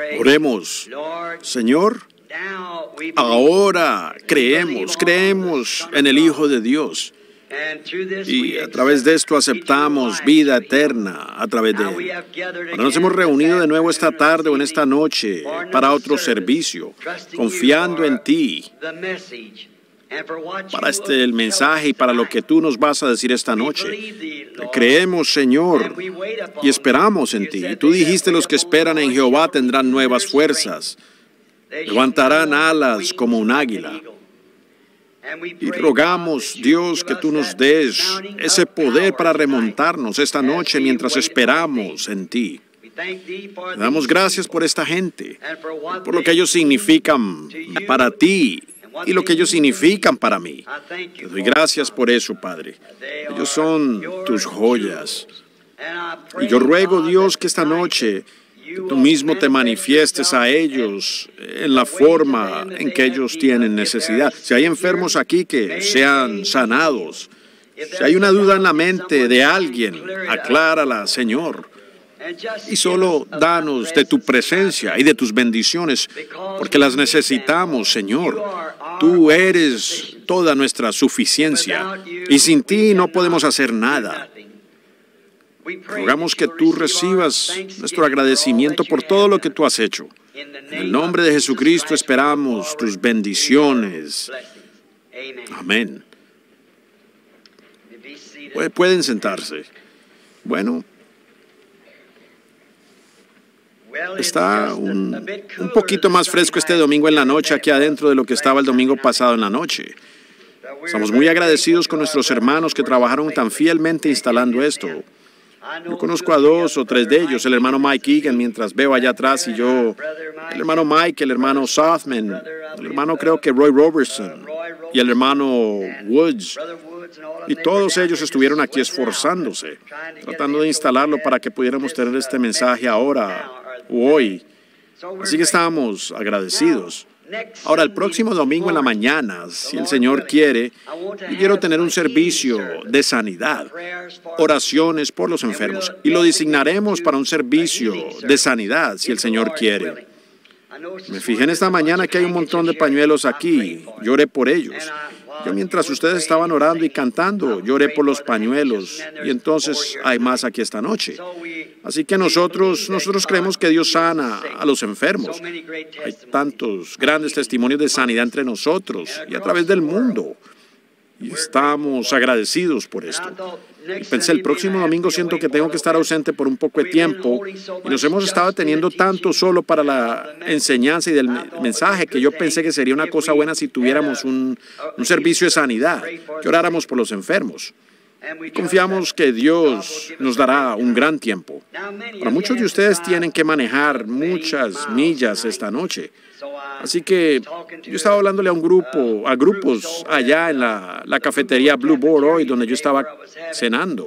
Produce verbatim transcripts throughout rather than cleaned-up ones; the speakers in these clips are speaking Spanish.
Oremos. Señor, ahora creemos, creemos en el Hijo de Dios. Y a través de esto aceptamos vida eterna a través de Él. Ahora nos hemos reunido de nuevo esta tarde o en esta noche para otro servicio, confiando en Ti, para este el mensaje y para lo que Tú nos vas a decir esta noche. Creemos, Señor, y esperamos en Ti. Y Tú dijiste, los que esperan en Jehová tendrán nuevas fuerzas, levantarán alas como un águila. Y rogamos, Dios, que Tú nos des ese poder para remontarnos esta noche mientras esperamos en Ti. Te damos gracias por esta gente, por lo que ellos significan para Ti y lo que ellos significan para mí. Te doy gracias por eso, Padre. Ellos son Tus joyas. Y yo ruego, Dios, que esta noche Tú mismo te manifiestes a ellos en la forma en que ellos tienen necesidad. Si hay enfermos aquí, que sean sanados. Si hay una duda en la mente de alguien, aclárala, Señor. Y solo danos de tu presencia y de tus bendiciones, porque las necesitamos, Señor. Tú eres toda nuestra suficiencia, y sin ti no podemos hacer nada. Rogamos que Tú recibas nuestro agradecimiento por todo lo que Tú has hecho. En el nombre de Jesucristo esperamos Tus bendiciones. Amén. Pueden sentarse. Bueno, está un, un poquito más fresco este domingo en la noche aquí adentro de lo que estaba el domingo pasado en la noche. Estamos muy agradecidos con nuestros hermanos que trabajaron tan fielmente instalando esto. Yo conozco a dos o tres de ellos, el hermano Mike Egan, mientras veo allá atrás, y yo, el hermano Mike, el hermano Sothman, el hermano creo que Roy Robertson, y el hermano Woods. Y todos ellos estuvieron aquí esforzándose, tratando de instalarlo para que pudiéramos tener este mensaje ahora o hoy. Así que estamos agradecidos. Ahora, el próximo domingo en la mañana, si el Señor quiere, yo quiero tener un servicio de sanidad, oraciones por los enfermos, y lo designaremos para un servicio de sanidad, si el Señor quiere. Me fijé en esta mañana que hay un montón de pañuelos aquí, lloré por ellos. Yo, mientras ustedes estaban orando y cantando, lloré por los pañuelos, y entonces hay más aquí esta noche. Así que nosotros, nosotros creemos que Dios sana a los enfermos. Hay tantos grandes testimonios de sanidad entre nosotros y a través del mundo. Y estamos agradecidos por esto. Y pensé, el próximo domingo siento que tengo que estar ausente por un poco de tiempo, y nos hemos estado teniendo tanto solo para la enseñanza y del mensaje, que yo pensé que sería una cosa buena si tuviéramos un, un servicio de sanidad, que oráramos por los enfermos. Y confiamos que Dios nos dará un gran tiempo. Para muchos de ustedes tienen que manejar muchas millas esta noche. Así que yo estaba hablándole a un grupo, a grupos allá en la, la cafetería Blue Board hoy, donde yo estaba cenando.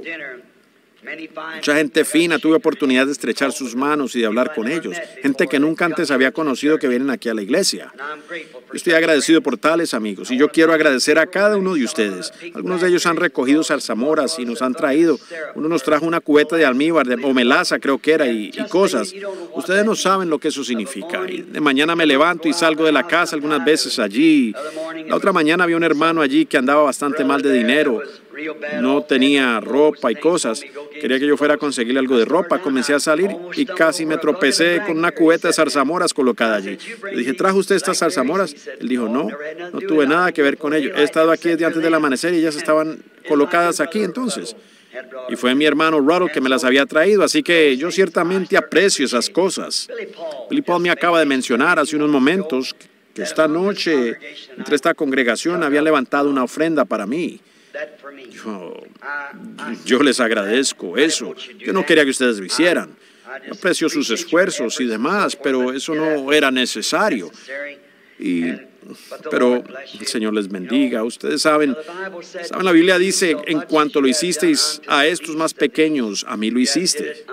Mucha gente fina, tuve oportunidad de estrechar sus manos y de hablar con ellos. Gente que nunca antes había conocido, que vienen aquí a la iglesia. Yo estoy agradecido por tales amigos, y yo quiero agradecer a cada uno de ustedes. Algunos de ellos han recogido zarzamoras y nos han traído. Uno nos trajo una cubeta de almíbar, de, o melaza creo que era, y, y cosas. Ustedes no saben lo que eso significa. Y de mañana me levanto y salgo de la casa algunas veces allí. La otra mañana había un hermano allí que andaba bastante mal de dinero. No tenía ropa y cosas. Quería que yo fuera a conseguirle algo de ropa. Comencé a salir y casi me tropecé con una cubeta de zarzamoras colocada allí. Le dije, ¿trajo usted estas zarzamoras? Él dijo, no, no tuve nada que ver con ello. He estado aquí desde antes del amanecer y ellas estaban colocadas aquí entonces. Y fue mi hermano Ruddle que me las había traído, así que yo ciertamente aprecio esas cosas. Billy Paul me acaba de mencionar hace unos momentos que esta noche, entre esta congregación, había levantado una ofrenda para mí. Yo, yo les agradezco eso. Yo no quería que ustedes lo hicieran. Yo aprecio sus esfuerzos y demás, pero eso no era necesario. Y, pero el Señor les bendiga. Ustedes saben, saben, la Biblia dice, en cuanto lo hicisteis a estos más pequeños, a mí lo hiciste.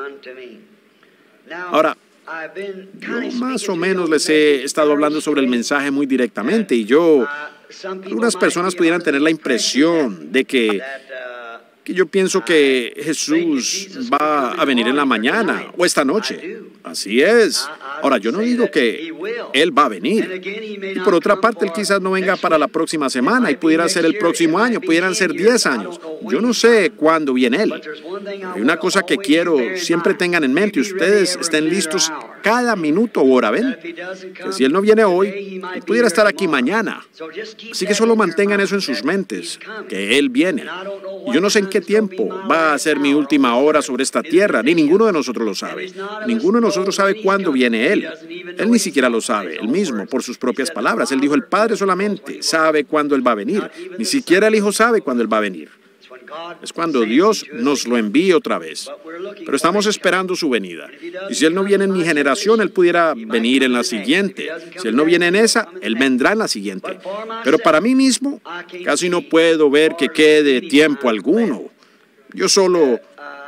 Ahora, yo más o menos les he estado hablando sobre el mensaje muy directamente, y yo... Algunas personas pudieran tener la impresión de que, que yo pienso que Jesús va a venir en la mañana o esta noche. Así es. Ahora, yo no digo que Él va a venir. Y por otra parte, Él quizás no venga para la próxima semana y pudiera ser el próximo año, pudieran ser diez años. Yo no sé cuándo viene Él. Hay una cosa que quiero siempre tengan en mente, ustedes estén listos cada minuto o hora, ¿ven? Que si Él no viene hoy, Él pudiera estar aquí mañana. Así que solo mantengan eso en sus mentes, que Él viene. Y yo no sé en qué tiempo va a ser mi última hora sobre esta tierra, ni ninguno de nosotros lo sabe. Ninguno de nosotros sabe cuándo viene Él. Él ni siquiera lo sabe, Él mismo, por sus propias palabras. Él dijo, el Padre solamente sabe cuándo Él va a venir. Ni siquiera el Hijo sabe cuándo Él va a venir. Es cuando Dios nos lo envíe otra vez. Pero estamos esperando su venida. Y si Él no viene en mi generación, Él pudiera venir en la siguiente. Si Él no viene en esa, Él vendrá en la siguiente. Pero para mí mismo, casi no puedo ver que quede tiempo alguno. Yo solo,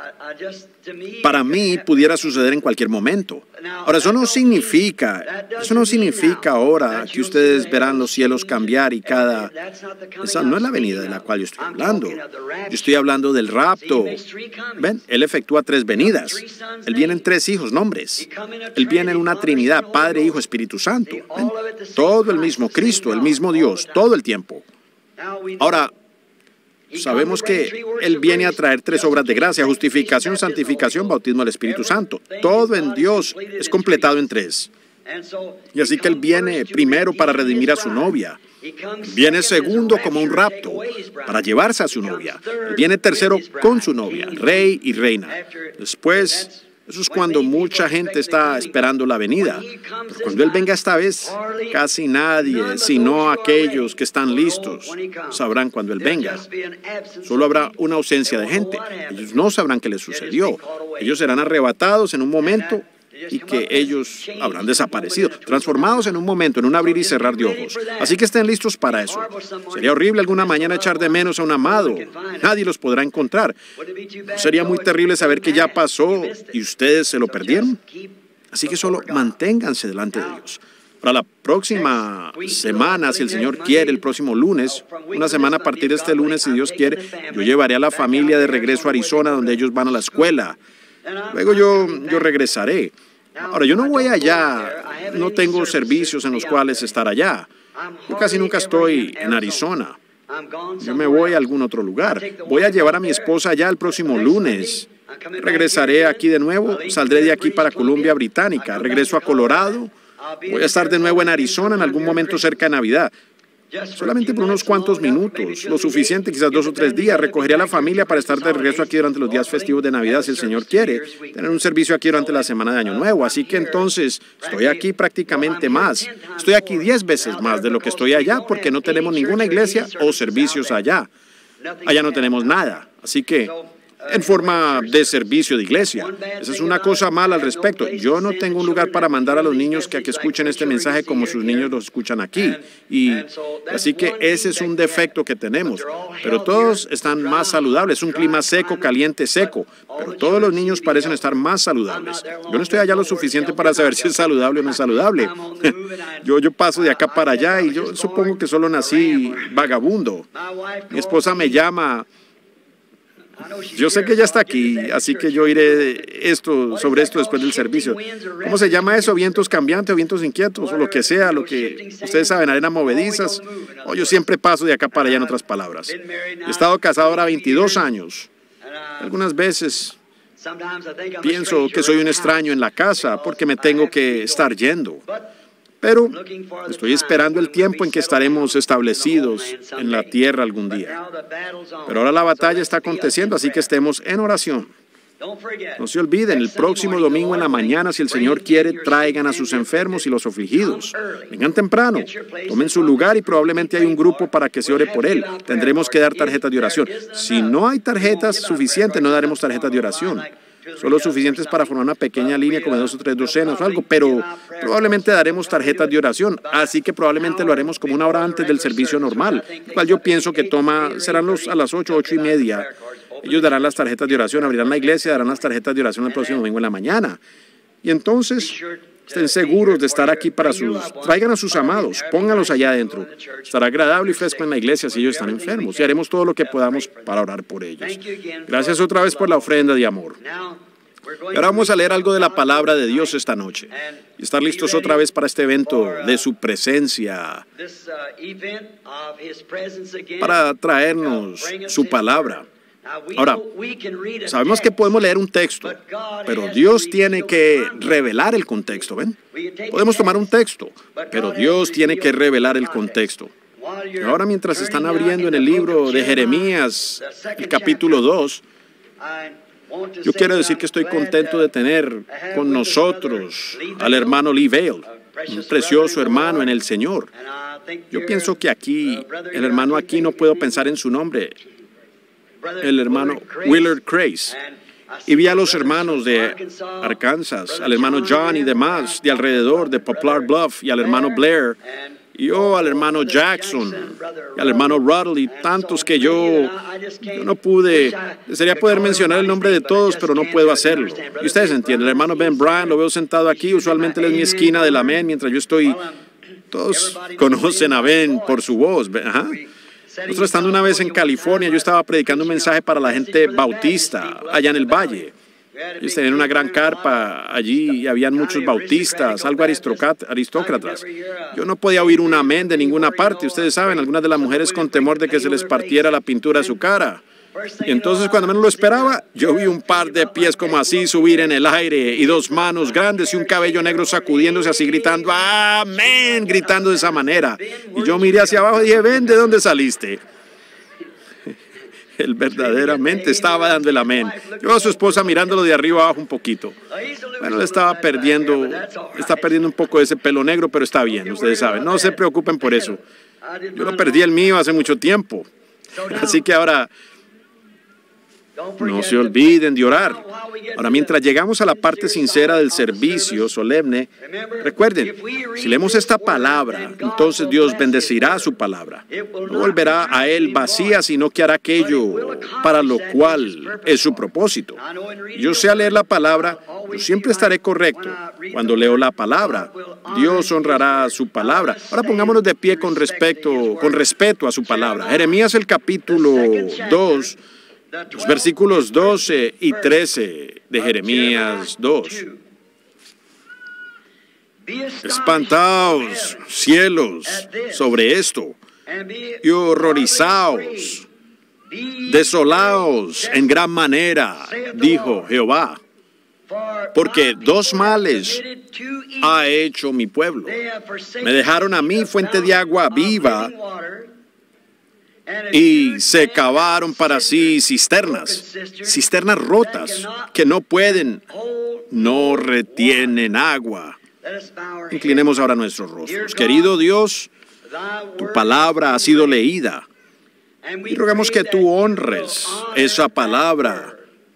para mí, pudiera suceder en cualquier momento. Ahora, eso no significa, eso no significa ahora que ustedes verán los cielos cambiar y cada... Esa no es la venida de la cual yo estoy hablando. Yo estoy hablando del rapto. ¿Ven? Él efectúa tres venidas. Él viene en tres hijos, nombres. Él viene en una Trinidad, Padre, Hijo, Espíritu Santo. ¿Ven? Todo el mismo Cristo, el mismo Dios, todo el tiempo. Ahora, sabemos que Él viene a traer tres obras de gracia: justificación, santificación, bautismo del Espíritu Santo. Todo en Dios es completado en tres. Y así que Él viene primero para redimir a su novia. Viene segundo como un rapto, para llevarse a su novia. Él viene tercero con su novia, rey y reina. Después, eso es cuando mucha gente está esperando la venida. Pero cuando Él venga esta vez, casi nadie, sino aquellos que están listos, sabrán cuando Él venga. Solo habrá una ausencia de gente. Ellos no sabrán qué les sucedió. Ellos serán arrebatados en un momento y que ellos habrán desaparecido, transformados en un momento, en un abrir y cerrar de ojos. Así que estén listos para eso. Sería horrible alguna mañana echar de menos a un amado. Nadie los podrá encontrar. ¿No sería muy terrible saber que ya pasó y ustedes se lo perdieron? Así que solo manténganse delante de Dios. Para la próxima semana, si el Señor quiere, el próximo lunes, una semana a partir de este lunes, si Dios quiere, yo llevaré a la familia de regreso a Arizona, donde ellos van a la escuela. Luego yo, yo regresaré. Ahora, yo no voy allá, no tengo servicios en los cuales estar allá. Yo casi nunca estoy en Arizona. Yo me voy a algún otro lugar. Voy a llevar a mi esposa allá el próximo lunes. Regresaré aquí de nuevo, saldré de aquí para Columbia Británica, regreso a Colorado. Voy a estar de nuevo en Arizona en algún momento cerca de Navidad. Solamente por unos cuantos minutos, lo suficiente, quizás dos o tres días. Recogeré a la familia para estar de regreso aquí durante los días festivos de Navidad, si el Señor quiere, tener un servicio aquí durante la semana de Año Nuevo. Así que entonces estoy aquí prácticamente más. Estoy aquí diez veces más de lo que estoy allá, porque no tenemos ninguna iglesia o servicios allá. Allá no tenemos nada. Así que en forma de servicio de iglesia. Esa es una cosa mala al respecto. Yo no tengo un lugar para mandar a los niños que, a que escuchen este mensaje como sus niños los escuchan aquí. Y así que ese es un defecto que tenemos. Pero todos están más saludables. Es un clima seco, caliente, seco. Pero todos los niños parecen estar más saludables. Yo no estoy allá lo suficiente para saber si es saludable o no es saludable. Yo, yo paso de acá para allá y yo supongo que solo nací vagabundo. Mi esposa me llama. Yo sé que ella está aquí, así que yo iré esto, sobre esto después del servicio. ¿Cómo se llama eso? ¿Vientos cambiantes o vientos inquietos? O lo que sea, lo que ustedes saben, arenas movedizas. O yo siempre paso de acá para allá, en otras palabras. He estado casado ahora veintidós años. Algunas veces pienso que soy un extraño en la casa porque me tengo que estar yendo. Pero estoy esperando el tiempo en que estaremos establecidos en la tierra algún día. Pero ahora la batalla está aconteciendo, así que estemos en oración. No se olviden, el próximo domingo en la mañana, si el Señor quiere, traigan a sus enfermos y los afligidos. Vengan temprano, tomen su lugar y probablemente hay un grupo para que se ore por él. Tendremos que dar tarjetas de oración. Si no hay tarjetas suficientes, no daremos tarjetas de oración. Solo suficientes para formar una pequeña línea como de dos o tres docenas o algo, pero probablemente daremos tarjetas de oración, así que probablemente lo haremos como una hora antes del servicio normal, el cual yo pienso que toma, serán los, a las ocho, ocho y media. Ellos darán las tarjetas de oración, abrirán la iglesia, darán las tarjetas de oración el próximo domingo en la mañana. Y entonces estén seguros de estar aquí para sus... Traigan a sus amados, pónganlos allá adentro. Estará agradable y fresco en la iglesia si ellos están enfermos y haremos todo lo que podamos para orar por ellos. Gracias otra vez por la ofrenda de amor. Y ahora vamos a leer algo de la palabra de Dios esta noche y estar listos otra vez para este evento de su presencia, para traernos su palabra. Ahora, sabemos que podemos leer un texto, pero Dios tiene que revelar el contexto, ¿ven? Podemos tomar un texto, pero Dios tiene que revelar el contexto. Ahora, mientras están abriendo en el libro de Jeremías, el capítulo dos, yo quiero decir que estoy contento de tener con nosotros al hermano Lee Vail, un precioso hermano en el Señor. Yo pienso que aquí, el hermano aquí no puedo pensar en su nombre, el hermano Willard Craze. Y vi a los hermanos de Arkansas, al hermano John y demás, de alrededor, de Poplar Bluff, y al hermano Blair, y yo al hermano Jackson, y al hermano Ruddle, y tantos que yo, yo no pude, desearía poder mencionar el nombre de todos, pero no puedo hacerlo. Y ustedes entienden, el hermano Ben Bryant, lo veo sentado aquí, usualmente él es mi esquina del amén, mientras yo estoy, todos conocen a Ben por su voz. Ajá. Nosotros estando una vez en California, yo estaba predicando un mensaje para la gente bautista, allá en el valle. Ellos tenían una gran carpa allí y habían muchos bautistas, algo aristócratas. Yo no podía oír un amén de ninguna parte. Ustedes saben, algunas de las mujeres con temor de que se les partiera la pintura de su cara. Y entonces, cuando menos lo esperaba, yo vi un par de pies como así subir en el aire y dos manos grandes y un cabello negro sacudiéndose así, gritando amén, gritando de esa manera. Y yo miré hacia abajo y dije, ven, ¿de dónde saliste? Él verdaderamente estaba dando el amén. Yo a su esposa mirándolo de arriba abajo un poquito. Bueno, le estaba perdiendo, está perdiendo un poco de ese pelo negro, pero está bien, ustedes saben. No se preocupen por eso. Yo no perdí el mío hace mucho tiempo. Así que ahora, no se olviden de orar. Ahora, mientras llegamos a la parte sincera del servicio solemne, recuerden, si leemos esta palabra, entonces Dios bendecirá su palabra. No volverá a Él vacía, sino que hará aquello para lo cual es su propósito. Yo sé al leer la palabra, yo siempre estaré correcto. Cuando leo la palabra, Dios honrará su palabra. Ahora pongámonos de pie con respecto, con respeto a su palabra. Jeremías el capítulo dos, los versículos doce y trece de Jeremías dos. Espantaos, cielos, sobre esto, y horrorizaos, desolaos en gran manera, dijo Jehová, porque dos males ha hecho mi pueblo. Me dejaron a mí fuente de agua viva, y se cavaron para sí cisternas, cisternas rotas, que no pueden, no retienen agua. Inclinemos ahora nuestros rostros. Querido Dios, tu palabra ha sido leída, y rogamos que tú honres esa palabra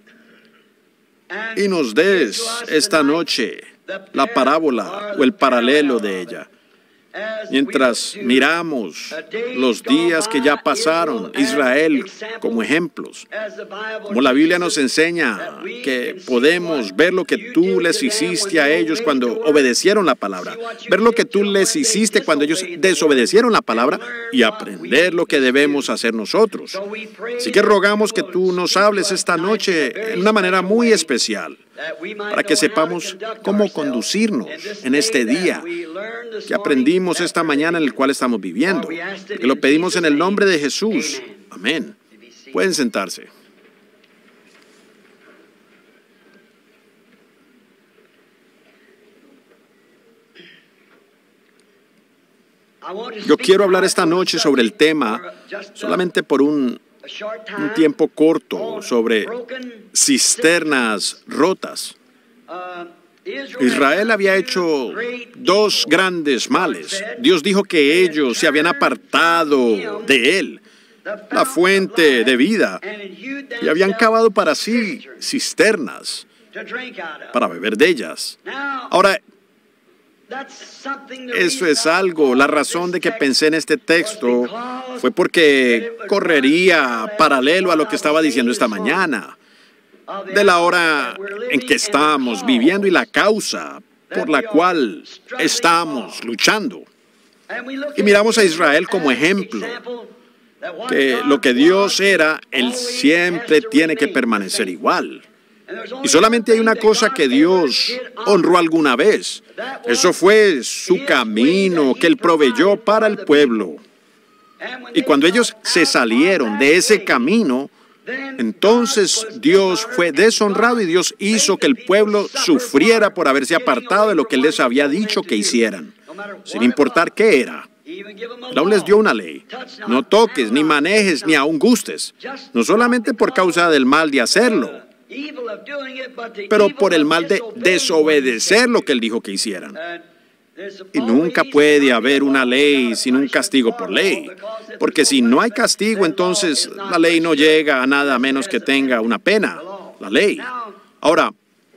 y nos des esta noche la parábola o el paralelo de ella. Mientras miramos los días que ya pasaron, Israel como ejemplos, como la Biblia nos enseña que podemos ver lo que tú les hiciste a ellos cuando obedecieron la palabra, ver lo que tú les hiciste cuando ellos desobedecieron la palabra y aprender lo que debemos hacer nosotros. Así que rogamos que tú nos hables esta noche en una manera muy especial, para que sepamos cómo conducirnos en este día que aprendimos esta mañana en el cual estamos viviendo. Que lo pedimos en el nombre de Jesús. Amén. Pueden sentarse. Yo quiero hablar esta noche sobre el tema, solamente por un un tiempo corto, sobre cisternas rotas. Israel había hecho dos grandes males. Dios dijo que ellos se habían apartado de Él, la fuente de vida, y habían cavado para sí cisternas para beber de ellas. Ahora, eso es algo, la razón de que pensé en este texto fue porque correría paralelo a lo que estaba diciendo esta mañana, de la hora en que estamos viviendo y la causa por la cual estamos luchando. Y miramos a Israel como ejemplo, que lo que Dios era, Él siempre tiene que permanecer igual. Y solamente hay una cosa que Dios honró alguna vez. Eso fue su camino que Él proveyó para el pueblo. Y cuando ellos se salieron de ese camino, entonces Dios fue deshonrado y Dios hizo que el pueblo sufriera por haberse apartado de lo que Él les había dicho que hicieran, sin importar qué era. Él aún les dio una ley. No toques, ni manejes, ni aun gustes. No solamente por causa del mal de hacerlo, pero por el mal de desobedecer lo que Él dijo que hicieran. Y nunca puede haber una ley sin un castigo por ley, porque si no hay castigo, entonces la ley no llega a nada menos que tenga una pena, la ley. Ahora,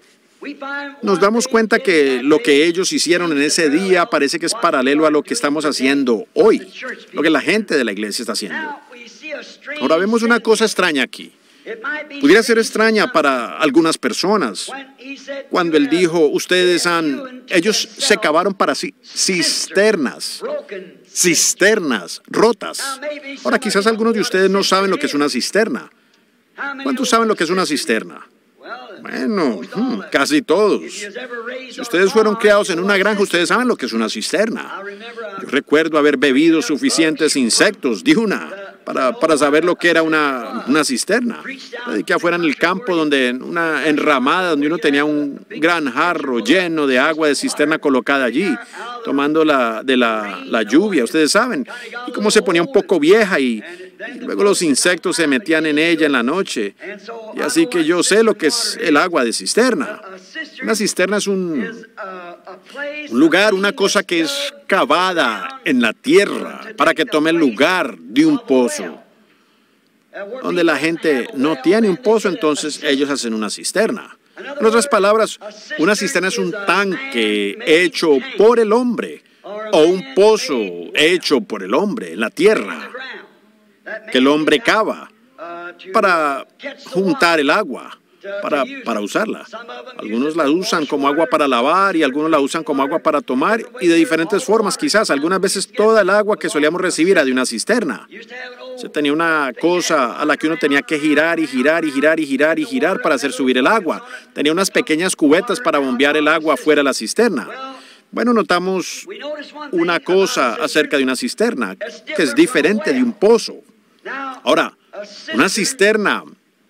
nos damos cuenta que lo que ellos hicieron en ese día parece que es paralelo a lo que estamos haciendo hoy, lo que la gente de la iglesia está haciendo. Ahora vemos una cosa extraña aquí. Pudiera ser extraña para algunas personas. Cuando Él dijo, ustedes han, ellos se cavaron para sí cisternas, cisternas rotas. Ahora, quizás algunos de ustedes no saben lo que es una cisterna. ¿Cuántos saben lo que es una cisterna? Bueno, hmm, casi todos. Si ustedes fueron criados en una granja, ustedes saben lo que es una cisterna. Yo recuerdo haber bebido suficientes insectos de una para, para saber lo que era una, una cisterna. Que afuera en el campo, donde una enramada, donde uno tenía un gran jarro lleno de agua de cisterna colocada allí, tomando la, de la, la lluvia, ustedes saben. Y cómo se ponía un poco vieja y, y luego los insectos se metían en ella en la noche. Y así que yo sé lo que es el agua de cisterna. Una cisterna es un, un lugar, una cosa que es cavada en la tierra para que tome el lugar de un pozo. Donde la gente no tiene un pozo, entonces ellos hacen una cisterna. En otras palabras, una cisterna es un tanque hecho por el hombre o un pozo hecho por el hombre en la tierra que el hombre cava para juntar el agua, para, para usarla. Algunos la usan como agua para lavar y algunos la usan como agua para tomar y de diferentes formas quizás. Algunas veces toda el agua que solíamos recibir era de una cisterna. Se tenía una cosa a la que uno tenía que girar y girar y girar y girar y girar para hacer subir el agua. Tenía unas pequeñas cubetas para bombear el agua fuera de la cisterna. Bueno, notamos una cosa acerca de una cisterna que es diferente de un pozo. Ahora, una cisterna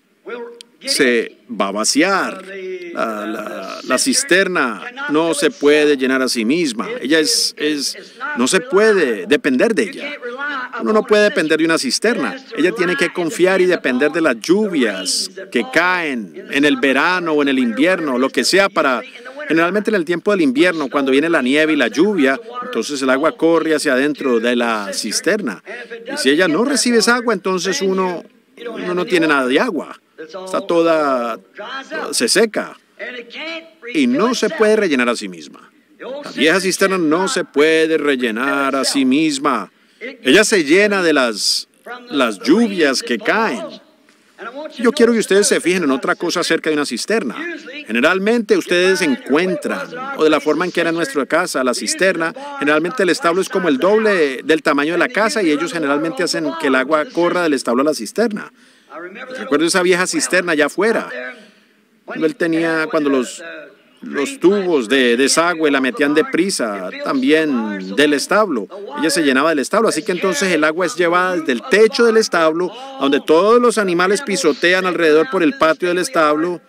se va a vaciar. La, la, la cisterna no se puede llenar a sí misma. Ella es, es, no se puede depender de ella. Uno no puede depender de una cisterna. Ella tiene que confiar y depender de las lluvias que caen en el verano o en el invierno, lo que sea para... Generalmente en el tiempo del invierno, cuando viene la nieve y la lluvia, entonces el agua corre hacia adentro de la cisterna. Y si ella no recibe esa agua, entonces uno, uno no tiene nada de agua. Está toda, se seca y no se puede rellenar a sí misma. La vieja cisterna no se puede rellenar a sí misma. Ella se llena de las, las lluvias que caen. Yo quiero que ustedes se fijen en otra cosa acerca de una cisterna. Generalmente ustedes encuentran, o de la forma en que era en nuestra casa, la cisterna, generalmente el establo es como el doble del tamaño de la casa y ellos generalmente hacen que el agua corra del establo a la cisterna. Recuerdo esa vieja cisterna allá afuera, cuando él tenía, cuando los, los tubos de desagüe la metían deprisa también del establo. Ella se llenaba del establo, así que entonces el agua es llevada desde el techo del establo, donde todos los animales pisotean alrededor por el patio del establo.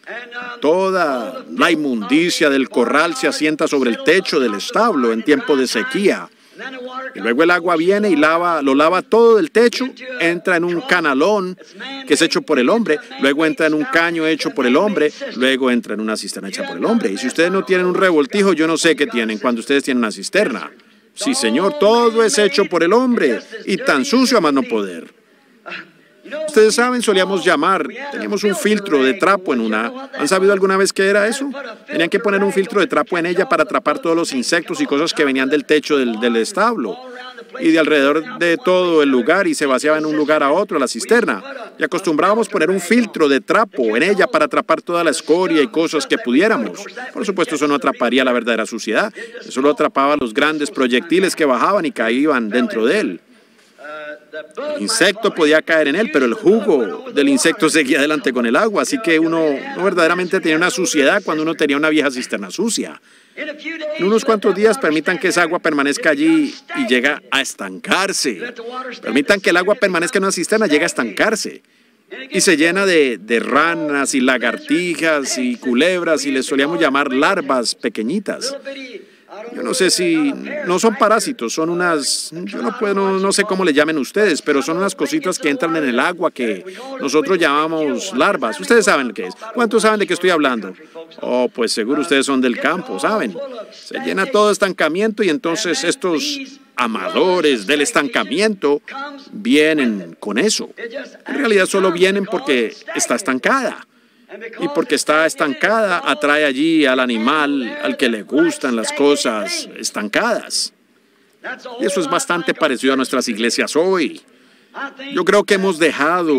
Toda la inmundicia del corral se asienta sobre el techo del establo en tiempo de sequía. Y luego el agua viene y lava, lo lava todo del techo, entra en un canalón que es hecho por el hombre, luego entra en un caño hecho por el hombre, luego entra en una cisterna hecha por el hombre. Y si ustedes no tienen un revoltijo, yo no sé qué tienen cuando ustedes tienen una cisterna. Sí, señor, todo es hecho por el hombre y tan sucio a más no poder. Ustedes saben, solíamos llamar, teníamos un filtro de trapo en una. ¿Han sabido alguna vez qué era eso? Tenían que poner un filtro de trapo en ella para atrapar todos los insectos y cosas que venían del techo del, del establo y de alrededor de todo el lugar y se vaciaba en un lugar a otro, la cisterna. Y acostumbrábamos poner un filtro de trapo en ella para atrapar toda la escoria y cosas que pudiéramos. Por supuesto, eso no atraparía la verdadera suciedad. Eso lo atrapaba los grandes proyectiles que bajaban y caían dentro de él. El insecto podía caer en él, pero el jugo del insecto seguía adelante con el agua, así que uno no verdaderamente tenía una suciedad cuando uno tenía una vieja cisterna sucia. En unos cuantos días permitan que esa agua permanezca allí y llega a estancarse. Permitan que el agua permanezca en una cisterna, llega a estancarse. Y se llena de, de ranas y lagartijas y culebras y les solíamos llamar larvas pequeñitas. Yo no sé si, no son parásitos, son unas, yo no puedo, no, no sé cómo le llamen ustedes, pero son unas cositas que entran en el agua que nosotros llamamos larvas. Ustedes saben qué es. ¿Cuántos saben de qué estoy hablando? Oh, pues seguro ustedes son del campo, ¿saben? Se llena todo de estancamiento y entonces estos amadores del estancamiento vienen con eso. En realidad solo vienen porque está estancada. Y porque está estancada, atrae allí al animal al que le gustan las cosas estancadas. Y eso es bastante parecido a nuestras iglesias hoy. Yo creo que hemos dejado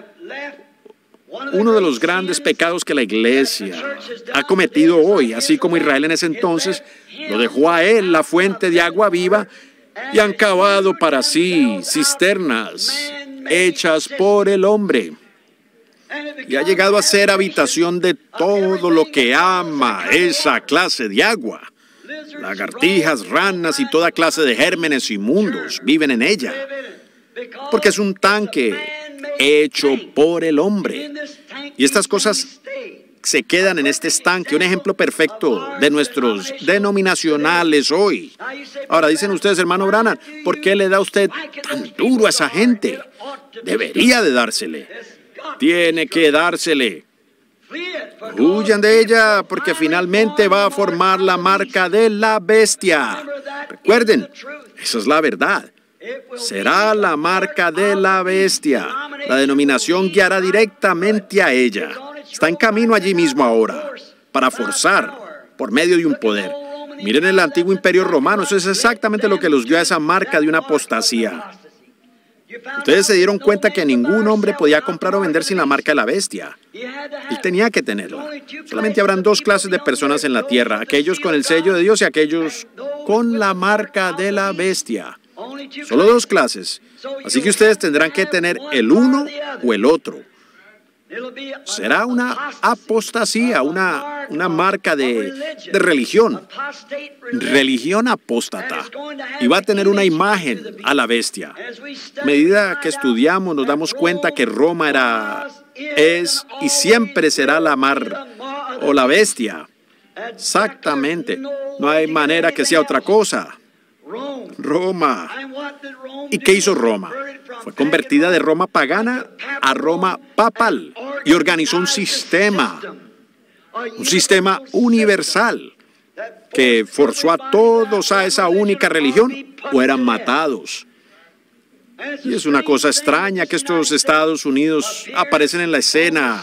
uno de los grandes pecados que la iglesia ha cometido hoy, así como Israel en ese entonces, lo dejó a él, la fuente de agua viva, y han cavado para sí cisternas hechas por el hombre. Y ha llegado a ser habitación de todo lo que ama esa clase de agua. Lagartijas, ranas y toda clase de gérmenes inmundos viven en ella. Porque es un tanque hecho por el hombre. Y estas cosas se quedan en este estanque. Un ejemplo perfecto de nuestros denominacionales hoy. Ahora dicen ustedes, hermano Branham, ¿por qué le da usted tan duro a esa gente? Debería de dársele. Tiene que dársele. Huyan de ella porque finalmente va a formar la marca de la bestia. Recuerden, esa es la verdad. Será la marca de la bestia. La denominación guiará directamente a ella. Está en camino allí mismo ahora para forzar por medio de un poder. Miren el antiguo imperio romano. Eso es exactamente lo que los guió a esa marca de una apostasía. Ustedes se dieron cuenta que ningún hombre podía comprar o vender sin la marca de la bestia. Él tenía que tenerla. Solamente habrán dos clases de personas en la tierra, aquellos con el sello de Dios y aquellos con la marca de la bestia. Solo dos clases. Así que ustedes tendrán que tener el uno o el otro. Será una apostasía, una, una marca de, de religión. Religión apóstata. Y va a tener una imagen a la bestia. A medida que estudiamos nos damos cuenta que Roma era, es y siempre será la mar o la bestia. Exactamente. No hay manera que sea otra cosa. Roma. ¿Y qué hizo Roma? Fue convertida de Roma pagana a Roma papal y organizó un sistema, un sistema universal que forzó a todos a esa única religión o eran matados. Y es una cosa extraña que estos Estados Unidos aparecen en la escena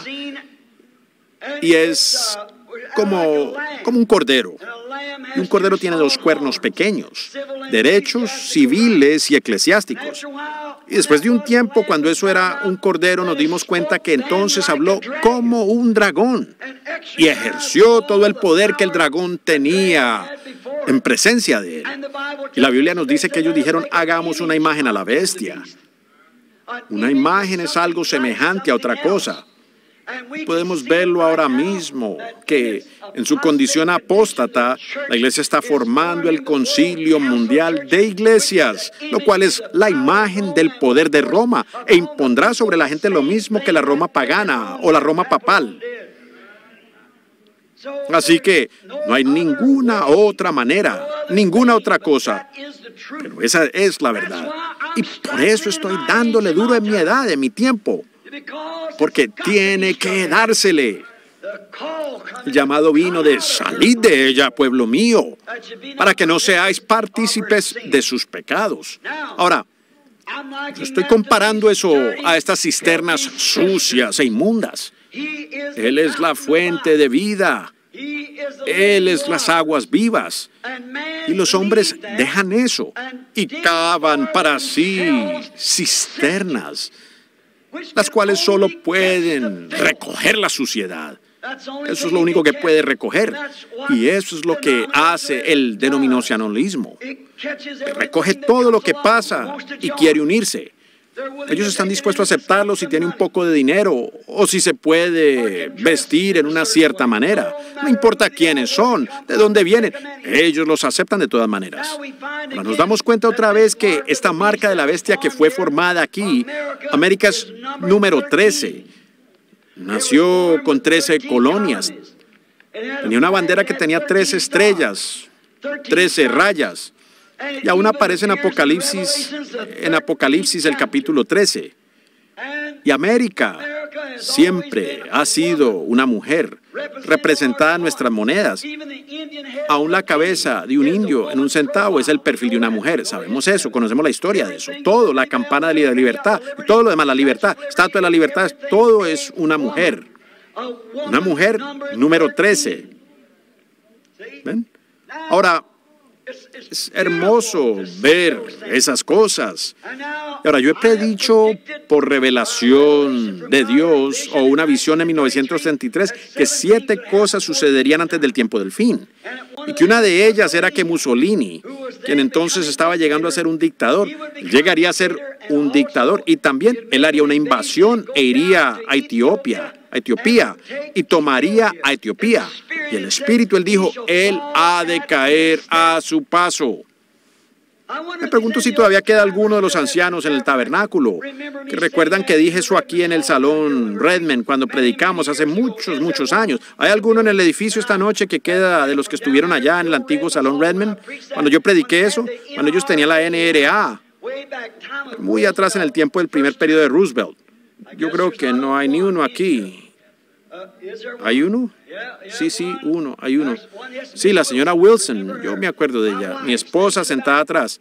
y es como, como un cordero. Y un cordero tiene dos cuernos pequeños, derechos civiles y eclesiásticos. Y después de un tiempo, cuando eso era un cordero, nos dimos cuenta que entonces habló como un dragón y ejerció todo el poder que el dragón tenía en presencia de él. Y la Biblia nos dice que ellos dijeron, hagamos una imagen a la bestia. Una imagen es algo semejante a otra cosa. Podemos verlo ahora mismo, que en su condición apóstata, la iglesia está formando el concilio mundial de iglesias, lo cual es la imagen del poder de Roma, e impondrá sobre la gente lo mismo que la Roma pagana o la Roma papal. Así que no hay ninguna otra manera, ninguna otra cosa, pero esa es la verdad. Y por eso estoy dándole duro en mi edad, en mi tiempo. Porque tiene que dársele. El llamado vino de salid de ella, pueblo mío, para que no seáis partícipes de sus pecados. Ahora, yo estoy comparando eso a estas cisternas sucias e inmundas. Él es la fuente de vida. Él es las aguas vivas. Y los hombres dejan eso y cavan para sí cisternas, las cuales solo pueden recoger la suciedad. Eso es lo único que puede recoger. Y eso es lo que hace el denominacionalismo. Recoge todo lo que pasa y quiere unirse. Ellos están dispuestos a aceptarlo si tiene un poco de dinero o si se puede vestir en una cierta manera. No importa quiénes son, de dónde vienen, ellos los aceptan de todas maneras. Ahora nos damos cuenta otra vez que esta marca de la bestia que fue formada aquí, América es número trece. Nació con trece colonias. Tenía una bandera que tenía trece estrellas, trece rayas. Y aún aparece en Apocalipsis, en Apocalipsis el capítulo trece. Y América siempre ha sido una mujer representada en nuestras monedas. Aún la cabeza de un indio en un centavo es el perfil de una mujer. Sabemos eso, conocemos la historia de eso. Todo, la campana de la libertad, todo lo demás, la libertad, estatua de la libertad, todo es una mujer. Una mujer número trece. ¿Ven? Ahora, es hermoso ver esas cosas. Y ahora, yo he predicho por revelación de Dios o una visión en mil novecientos treinta y tres que siete cosas sucederían antes del tiempo del fin. Y que una de ellas era que Mussolini, quien entonces estaba llegando a ser un dictador, llegaría a ser un dictador y también él haría una invasión e iría a Etiopía. a Etiopía y tomaría a Etiopía. Y el Espíritu, él dijo, él ha de caer a su paso. Me pregunto si todavía queda alguno de los ancianos en el tabernáculo, que recuerdan que dije eso aquí en el Salón Redmond cuando predicamos hace muchos, muchos años. ¿Hay alguno en el edificio esta noche que queda de los que estuvieron allá en el antiguo Salón Redmond? Cuando yo prediqué eso, cuando ellos tenían la N R A, muy atrás en el tiempo del primer periodo de Roosevelt. Yo creo que no hay ni uno aquí. ¿Hay uno? Sí, sí, uno, hay uno. Sí, la señora Wilson, yo me acuerdo de ella. Mi esposa sentada atrás.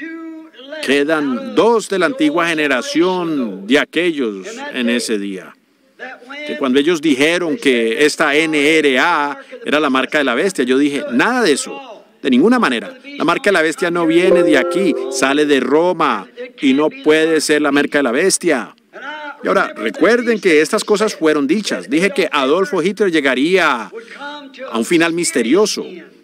Quedan dos de la antigua generación de aquellos en ese día. Que cuando ellos dijeron que esta N R A era la marca de la bestia, yo dije, nada de eso. De ninguna manera. La marca de la bestia no viene de aquí, sale de Roma y no puede ser la marca de la bestia. Y ahora, recuerden que estas cosas fueron dichas. Dije que Adolfo Hitler llegaría a un final misterioso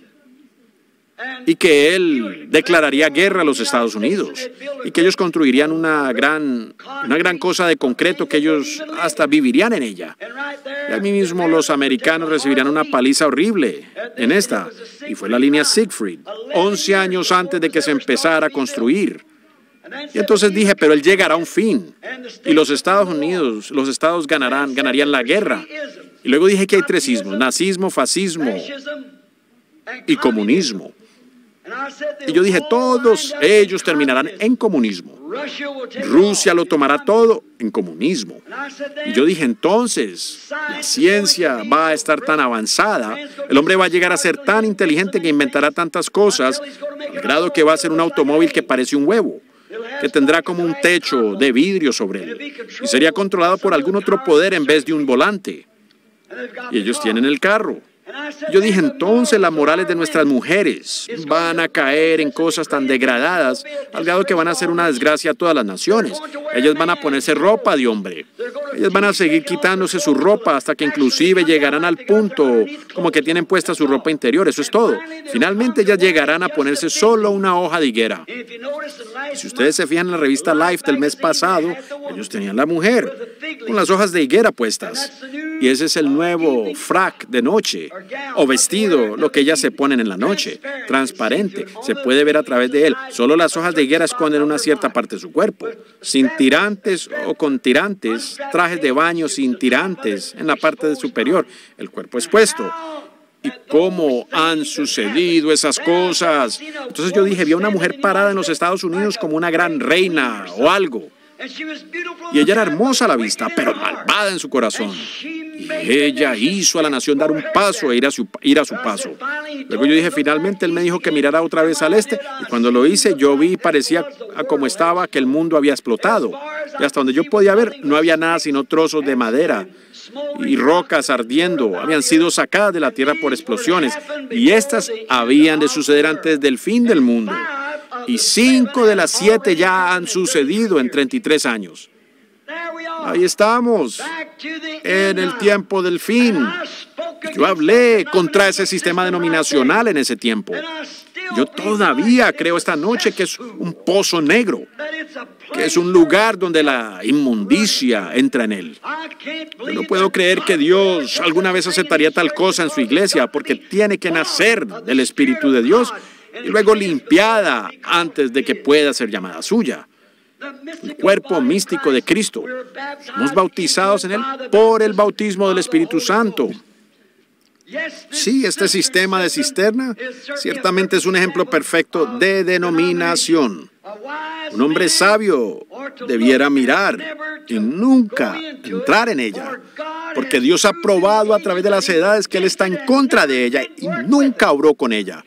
y que él declararía guerra a los Estados Unidos y que ellos construirían una gran, una gran cosa de concreto que ellos hasta vivirían en ella. Y allí mismo los americanos recibirían una paliza horrible en esta. Y fue la línea Siegfried, once años antes de que se empezara a construir. Y entonces dije, pero él llegará a un fin. Y los Estados Unidos, los estados ganarán, ganarían la guerra. Y luego dije que hay tres ismos, nazismo, fascismo y comunismo. Y yo dije, todos ellos terminarán en comunismo. Rusia lo tomará todo en comunismo. Y yo dije, entonces, la ciencia va a estar tan avanzada, el hombre va a llegar a ser tan inteligente que inventará tantas cosas, al grado que va a ser un automóvil que parece un huevo, que tendrá como un techo de vidrio sobre él, y sería controlado por algún otro poder en vez de un volante. Y ellos tienen el carro. Yo dije, entonces las morales de nuestras mujeres van a caer en cosas tan degradadas al grado que van a ser una desgracia a todas las naciones. Ellas van a ponerse ropa de hombre. Ellas van a seguir quitándose su ropa hasta que inclusive llegarán al punto como que tienen puesta su ropa interior. Eso es todo. Finalmente ellas llegarán a ponerse solo una hoja de higuera. Y si ustedes se fijan en la revista Life del mes pasado, ellos tenían la mujer con las hojas de higuera puestas. Y ese es el nuevo frac de noche, o vestido, lo que ellas se ponen en la noche, transparente, se puede ver a través de él. Solo las hojas de higuera esconden una cierta parte de su cuerpo. Sin tirantes o con tirantes, trajes de baño sin tirantes en la parte superior, el cuerpo expuesto. ¿Y cómo han sucedido esas cosas? Entonces yo dije, vi a una mujer parada en los Estados Unidos como una gran reina o algo. Y ella era hermosa a la vista, pero malvada en su corazón. Y ella hizo a la nación dar un paso e ir a su, ir a su paso. Luego yo dije, finalmente él me dijo que mirara otra vez al este. Y cuando lo hice, yo vi y parecía a como estaba que el mundo había explotado. Y hasta donde yo podía ver, no había nada sino trozos de madera y rocas ardiendo. Habían sido sacadas de la tierra por explosiones. Y estas habían de suceder antes del fin del mundo. Y cinco de las siete ya han sucedido en treinta y tres años. Ahí estamos, en el tiempo del fin. Yo hablé contra ese sistema denominacional en ese tiempo. Yo todavía creo esta noche que es un pozo negro, que es un lugar donde la inmundicia entra en él. Yo no puedo creer que Dios alguna vez aceptaría tal cosa en su iglesia, porque tiene que nacer del Espíritu de Dios y luego limpiada antes de que pueda ser llamada suya. El cuerpo místico de Cristo. Somos bautizados en él por el bautismo del Espíritu Santo. Sí, este sistema de cisterna ciertamente es un ejemplo perfecto de denominación. Un hombre sabio debiera mirar y nunca entrar en ella, porque Dios ha probado a través de las edades que Él está en contra de ella y nunca obró con ella.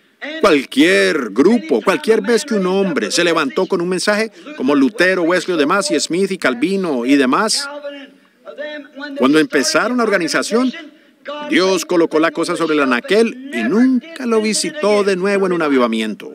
Cualquier grupo, cualquier vez que un hombre se levantó con un mensaje, como Lutero, Wesley, demás, y Smith y Calvino y demás, cuando empezaron la organización, Dios colocó la cosa sobre el anaquel y nunca lo visitó de nuevo en un avivamiento.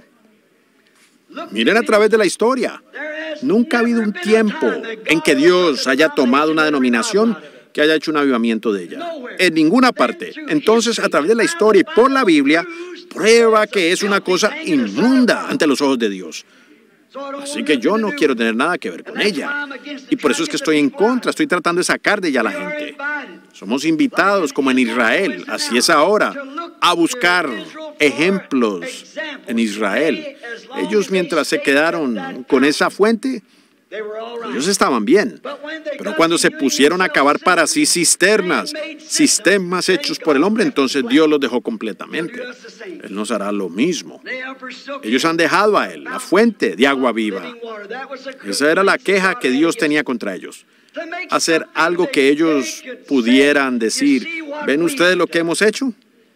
Miren a través de la historia. Nunca ha habido un tiempo en que Dios haya tomado una denominación que haya hecho un avivamiento de ella. En ninguna parte. Entonces, a través de la historia y por la Biblia, prueba que es una cosa inmunda ante los ojos de Dios. Así que yo no quiero tener nada que ver con ella. Y por eso es que estoy en contra, estoy tratando de sacar de ella a la gente. Somos invitados, como en Israel, así es ahora, a buscar ejemplos en Israel. Ellos, mientras se quedaron con esa fuente, ellos estaban bien. Pero cuando se pusieron a cavar para sí cisternas, sistemas hechos por el hombre, entonces Dios los dejó completamente. Él nos hará lo mismo. Ellos han dejado a Él, la fuente de agua viva. Esa era la queja que Dios tenía contra ellos. Hacer algo que ellos pudieran decir, ¿ven ustedes lo que hemos hecho?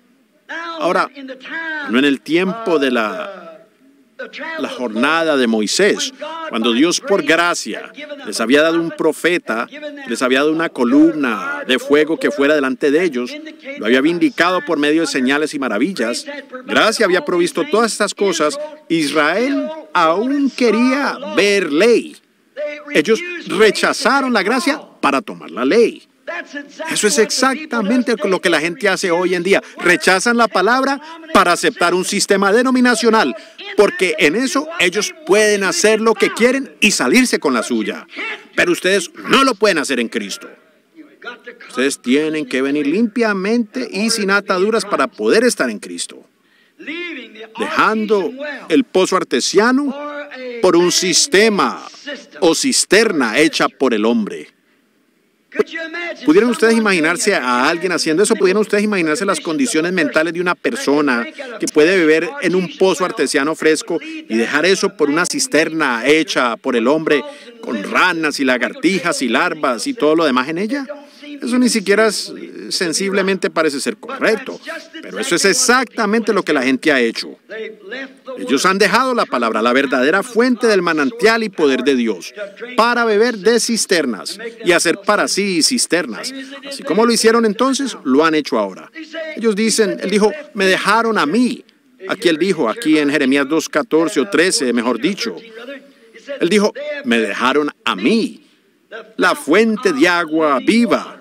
Ahora, no en el tiempo de la... la jornada de Moisés, cuando Dios por gracia les había dado un profeta, les había dado una columna de fuego que fuera delante de ellos, lo había vindicado por medio de señales y maravillas, gracia había provisto todas estas cosas, Israel aún quería ver ley. Ellos rechazaron la gracia para tomar la ley. Eso es exactamente lo que la gente hace hoy en día. Rechazan la palabra para aceptar un sistema denominacional, porque en eso ellos pueden hacer lo que quieren y salirse con la suya. Pero ustedes no lo pueden hacer en Cristo. Ustedes tienen que venir limpiamente y sin ataduras para poder estar en Cristo. Dejando el pozo artesiano por un sistema o cisterna hecha por el hombre. ¿Pudieran ustedes imaginarse a alguien haciendo eso? ¿Pudieran ustedes imaginarse las condiciones mentales de una persona que puede beber en un pozo artesiano fresco y dejar eso por una cisterna hecha por el hombre con ranas y lagartijas y larvas y todo lo demás en ella? Eso ni siquiera es, sensiblemente parece ser correcto, pero eso es exactamente lo que la gente ha hecho. Ellos han dejado la palabra, la verdadera fuente del manantial y poder de Dios, para beber de cisternas y hacer para sí cisternas. Así como lo hicieron entonces, lo han hecho ahora. Ellos dicen, él dijo, me dejaron a mí. Aquí él dijo, aquí en Jeremías dos, catorce o trece, mejor dicho. Él dijo, me dejaron a mí, la fuente de agua viva.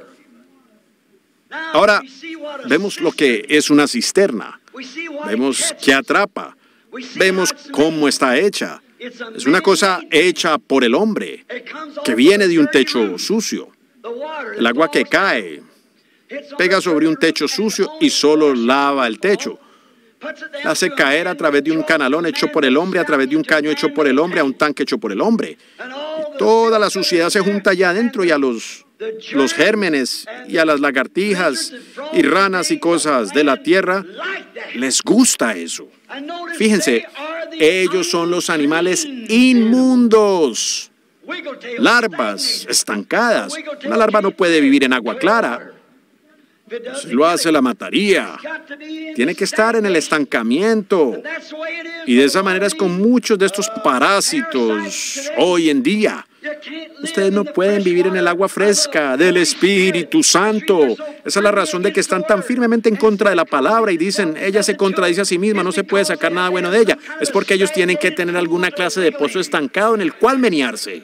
Ahora, vemos lo que es una cisterna, vemos qué atrapa, vemos cómo está hecha. Es una cosa hecha por el hombre, que viene de un techo sucio. El agua que cae pega sobre un techo sucio y solo lava el techo. La hace caer a través de un canalón hecho por el hombre, a través de un caño hecho por el hombre, a un tanque hecho por el hombre. Y toda la suciedad se junta allá adentro y a los, los gérmenes y a las lagartijas y ranas y cosas de la tierra les gusta eso. Fíjense, ellos son los animales inmundos, larvas estancadas. Una larva no puede vivir en agua clara. Si lo hace, la mataría. Tiene que estar en el estancamiento. Y de esa manera es con muchos de estos parásitos hoy en día. Ustedes no pueden vivir en el agua fresca del Espíritu Santo. Esa es la razón de que están tan firmemente en contra de la palabra y dicen, ella se contradice a sí misma, no se puede sacar nada bueno de ella. Es porque ellos tienen que tener alguna clase de pozo estancado en el cual menearse.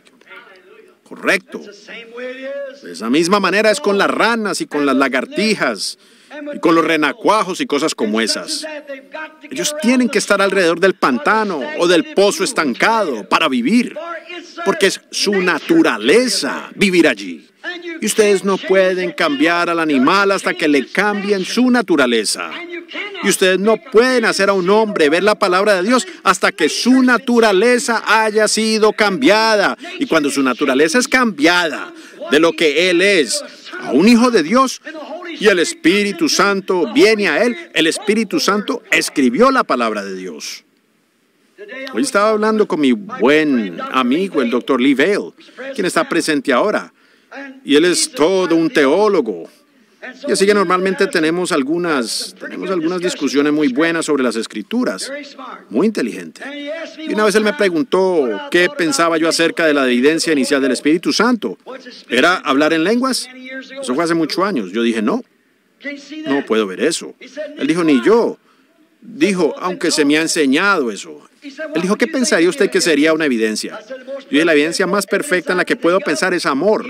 Correcto. De esa misma manera es con las ranas y con las lagartijas y con los renacuajos y cosas como esas. Ellos tienen que estar alrededor del pantano o del pozo estancado para vivir, porque es su naturaleza vivir allí. Y ustedes no pueden cambiar al animal hasta que le cambien su naturaleza. Y ustedes no pueden hacer a un hombre ver la palabra de Dios hasta que su naturaleza haya sido cambiada. Y cuando su naturaleza es cambiada de lo que Él es, a un hijo de Dios, y el Espíritu Santo viene a Él, el Espíritu Santo escribió la palabra de Dios. Hoy estaba hablando con mi buen amigo, el doctor Lee Vail, quien está presente ahora. Y él es todo un teólogo. Y así que normalmente tenemos algunas, tenemos algunas discusiones muy buenas sobre las Escrituras. Muy inteligente. Y una vez él me preguntó qué pensaba yo acerca de la evidencia inicial del Espíritu Santo. ¿Era hablar en lenguas? Eso fue hace muchos años. Yo dije, no, no puedo ver eso. Él dijo, ni yo. Dijo, aunque se me ha enseñado eso. Él dijo, ¿qué pensaría usted que sería una evidencia? Yo dije, la evidencia más perfecta en la que puedo pensar es amor.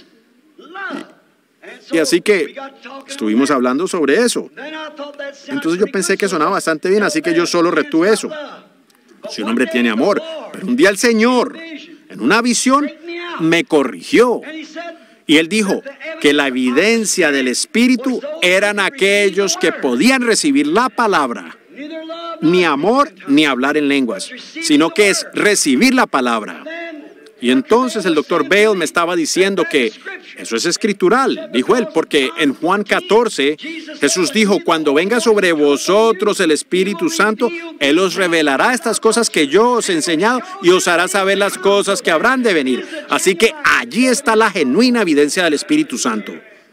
Y, y así que estuvimos hablando sobre eso. Entonces yo pensé que sonaba bastante bien, así que yo solo retuve eso. Si un hombre tiene amor, pero un día el Señor, en una visión, me corrigió. Y Él dijo que la evidencia del Espíritu eran aquellos que podían recibir la palabra. Ni amor, ni hablar en lenguas, sino que es recibir la palabra. Y entonces el doctor Vail me estaba diciendo que eso es escritural, dijo él, porque en Juan catorce, Jesús dijo, cuando venga sobre vosotros el Espíritu Santo, Él os revelará estas cosas que yo os he enseñado y os hará saber las cosas que habrán de venir. Así que allí está la genuina evidencia del Espíritu Santo.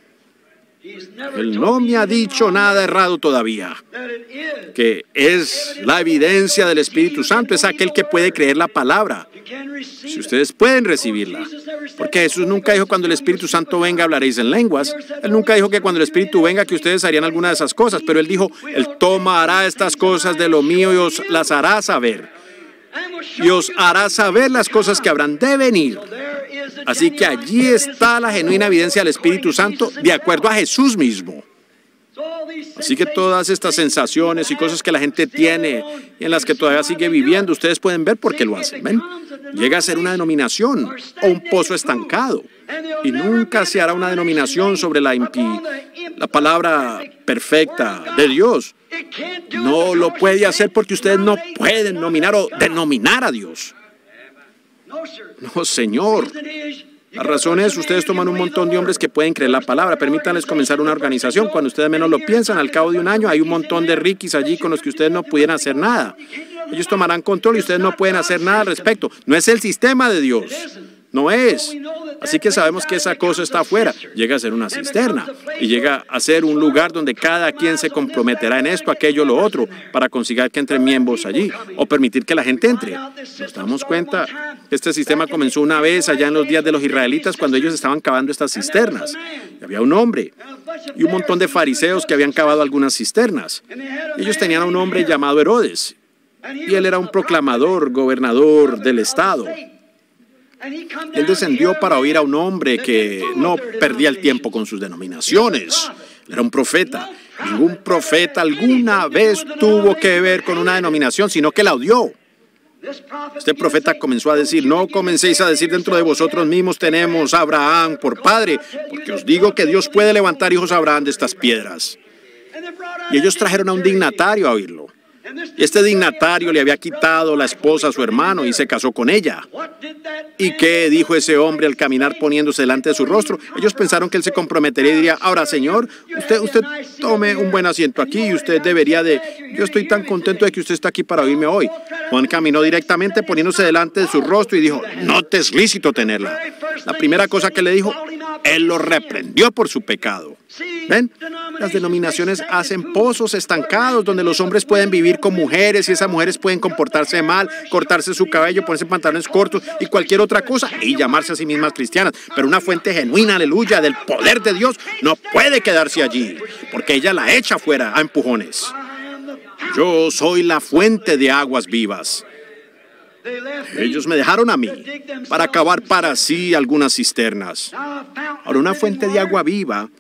Él no me ha dicho nada errado todavía, que es la evidencia del Espíritu Santo, es aquel que puede creer la palabra, si ustedes pueden recibirla. Porque Jesús nunca dijo cuando el Espíritu Santo venga hablaréis en lenguas. Él nunca dijo que cuando el Espíritu venga que ustedes harían alguna de esas cosas, pero Él dijo, Él tomará estas cosas de lo mío y os las hará saber. Y os hará saber las cosas que habrán de venir. Así que allí está la genuina evidencia del Espíritu Santo de acuerdo a Jesús mismo. Así que todas estas sensaciones y cosas que la gente tiene y en las que todavía sigue viviendo, ustedes pueden ver por qué lo hacen. ¿Ven? Llega a ser una denominación o un pozo estancado. Y nunca se hará una denominación sobre la, impi, la palabra perfecta de Dios. No lo puede hacer porque ustedes no pueden nominar o denominar a Dios. No, Señor. La razón es, ustedes toman un montón de hombres que pueden creer la palabra. Permítanles comenzar una organización. Cuando ustedes menos lo piensan, al cabo de un año hay un montón de riquis allí con los que ustedes no pudieran hacer nada. Ellos tomarán control y ustedes no pueden hacer nada al respecto. No es el sistema de Dios. No es. Así que sabemos que esa cosa está afuera. Llega a ser una cisterna y llega a ser un lugar donde cada quien se comprometerá en esto, aquello, lo otro, para conseguir que entren miembros allí o permitir que la gente entre. Nos damos cuenta que este sistema comenzó una vez allá en los días de los israelitas cuando ellos estaban cavando estas cisternas. Y había un hombre y un montón de fariseos que habían cavado algunas cisternas. Ellos tenían a un hombre llamado Herodes y él era un proclamador, gobernador del estado. Él descendió para oír a un hombre que no perdía el tiempo con sus denominaciones. Era un profeta. Ningún profeta alguna vez tuvo que ver con una denominación, sino que la odió. Este profeta comenzó a decir, no comencéis a decir dentro de vosotros mismos, tenemos a Abraham por padre, porque os digo que Dios puede levantar hijos a Abraham de estas piedras. Y ellos trajeron a un dignatario a oírlo. Y este dignatario le había quitado la esposa a su hermano y se casó con ella. ¿Y qué dijo ese hombre al caminar poniéndose delante de su rostro? Ellos pensaron que él se comprometería y diría, ahora Señor, usted, usted tome un buen asiento aquí y usted debería de, yo estoy tan contento de que usted está aquí para oírme hoy. Juan caminó directamente poniéndose delante de su rostro y dijo, no te es lícito tenerla. La primera cosa que le dijo, él lo reprendió por su pecado. ¿Ven? Las denominaciones hacen pozos estancados donde los hombres pueden vivir con mujeres y esas mujeres pueden comportarse mal, cortarse su cabello, ponerse pantalones cortos y cualquier otra cosa y llamarse a sí mismas cristianas. Pero una fuente genuina, aleluya, del poder de Dios no puede quedarse allí porque ella la echa fuera a empujones. Yo soy la fuente de aguas vivas. Ellos me dejaron a mí para cavar para sí algunas cisternas. Ahora, una fuente de agua viva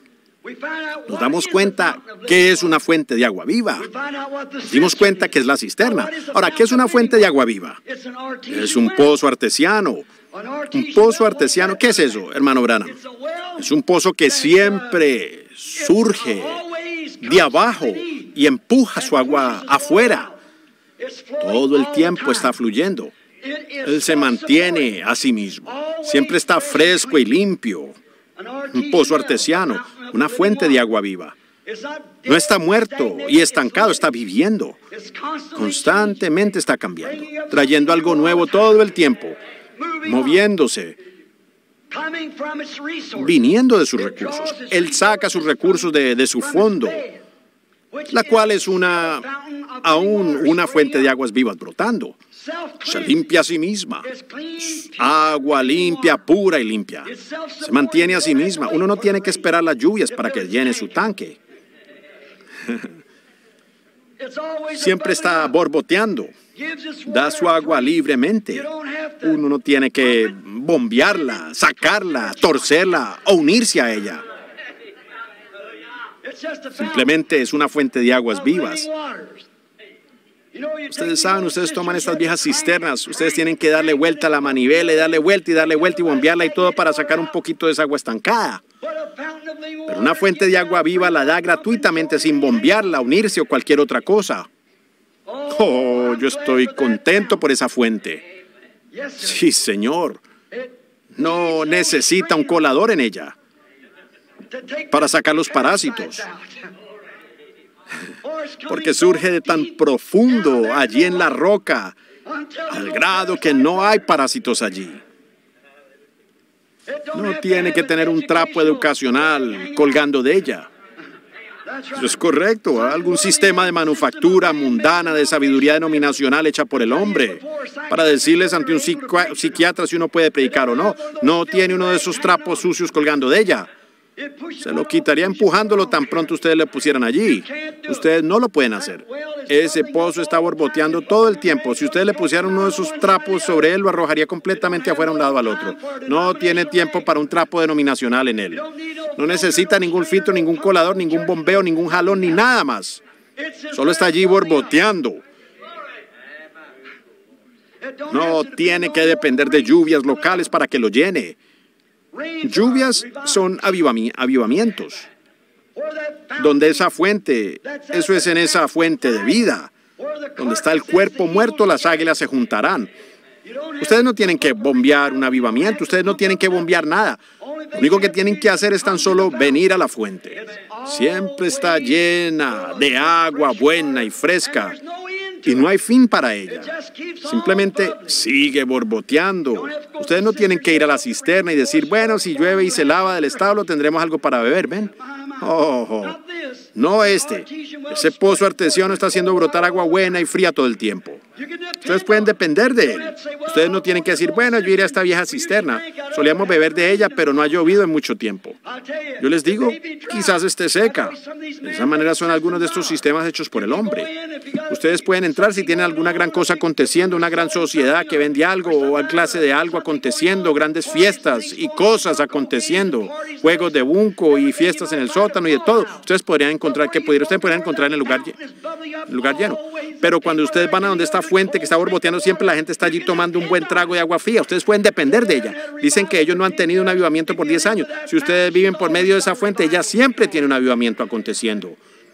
Nos damos cuenta qué es una fuente de agua viva. Nos dimos cuenta que es la cisterna. Ahora, ¿qué es una fuente de agua viva? Es un pozo artesiano. Un pozo artesiano, ¿qué es eso, hermano Branham? Es un pozo que siempre surge de abajo y empuja su agua afuera. Todo el tiempo está fluyendo. Él se mantiene a sí mismo. Siempre está fresco y limpio. Un pozo artesiano, una fuente de agua viva. No está muerto y estancado, está viviendo. Constantemente está cambiando, trayendo algo nuevo todo el tiempo, moviéndose, viniendo de sus recursos. Él saca sus recursos de, de su fondo, la cual es una, aún una fuente de aguas vivas brotando. Se limpia a sí misma. Agua limpia, pura y limpia. Se mantiene a sí misma. Uno no tiene que esperar las lluvias para que llene su tanque. Siempre está borboteando. Da su agua libremente. Uno no tiene que bombearla, sacarla, torcerla o unirse a ella. Simplemente es una fuente de aguas vivas. Ustedes saben, ustedes toman estas viejas cisternas, ustedes tienen que darle vuelta a la manivela y darle vuelta y darle vuelta y bombearla y todo para sacar un poquito de esa agua estancada. Pero una fuente de agua viva la da gratuitamente sin bombearla, unirse o cualquier otra cosa. Oh, yo estoy contento por esa fuente. Sí, señor. No necesita un colador en ella para sacar los parásitos. Porque surge de tan profundo allí en la roca, al grado que no hay parásitos allí. No tiene que tener un trapo educacional colgando de ella. Eso es correcto. Algún sistema de manufactura mundana de sabiduría denominacional hecha por el hombre para decirles ante un psiquiatra si uno puede predicar o no. No tiene uno de esos trapos sucios colgando de ella. Se lo quitaría empujándolo tan pronto ustedes le pusieran allí. Ustedes no lo pueden hacer. Ese pozo está borboteando todo el tiempo. Si ustedes le pusieran uno de esos trapos sobre él, lo arrojaría completamente afuera un lado al otro. No tiene tiempo para un trapo denominacional en él. No necesita ningún filtro, ningún colador, ningún bombeo, ningún jalón, ni nada más. Solo está allí borboteando. No tiene que depender de lluvias locales para que lo llene. Lluvias son avivami- avivamientos, donde esa fuente, eso es en esa fuente de vida, donde está el cuerpo muerto, las águilas se juntarán. Ustedes no tienen que bombear un avivamiento, ustedes no tienen que bombear nada. Lo único que tienen que hacer es tan solo venir a la fuente. Siempre está llena de agua buena y fresca. Y no hay fin para ella. Simplemente sigue borboteando. Ustedes no tienen que ir a la cisterna y decir, bueno, si llueve y se lava del establo, tendremos algo para beber, ¿ven? Oh, oh. No este. Ese pozo artesiano está haciendo brotar agua buena y fría todo el tiempo. Ustedes pueden depender de él. Ustedes no tienen que decir, bueno, yo iré a esta vieja cisterna. Solíamos beber de ella, pero no ha llovido en mucho tiempo. Yo les digo, quizás esté seca. De esa manera son algunos de estos sistemas hechos por el hombre. Ustedes pueden entrar si tienen alguna gran cosa aconteciendo, una gran sociedad que vende algo o alguna clase de algo aconteciendo, grandes fiestas y cosas aconteciendo, juegos de bunco y fiestas en el sótano y de todo. Ustedes podrían encontrar que pudiera, ustedes podrían encontrar en el lugar, el lugar lleno. Pero cuando ustedes van a donde está fuente que está borboteando, siempre la gente está allí tomando un buen trago de agua fría. Ustedes pueden depender de ella. Dicen que ellos no han tenido un avivamiento por diez años. Si ustedes viven por medio de esa fuente, ella siempre tiene un avivamiento aconteciendo.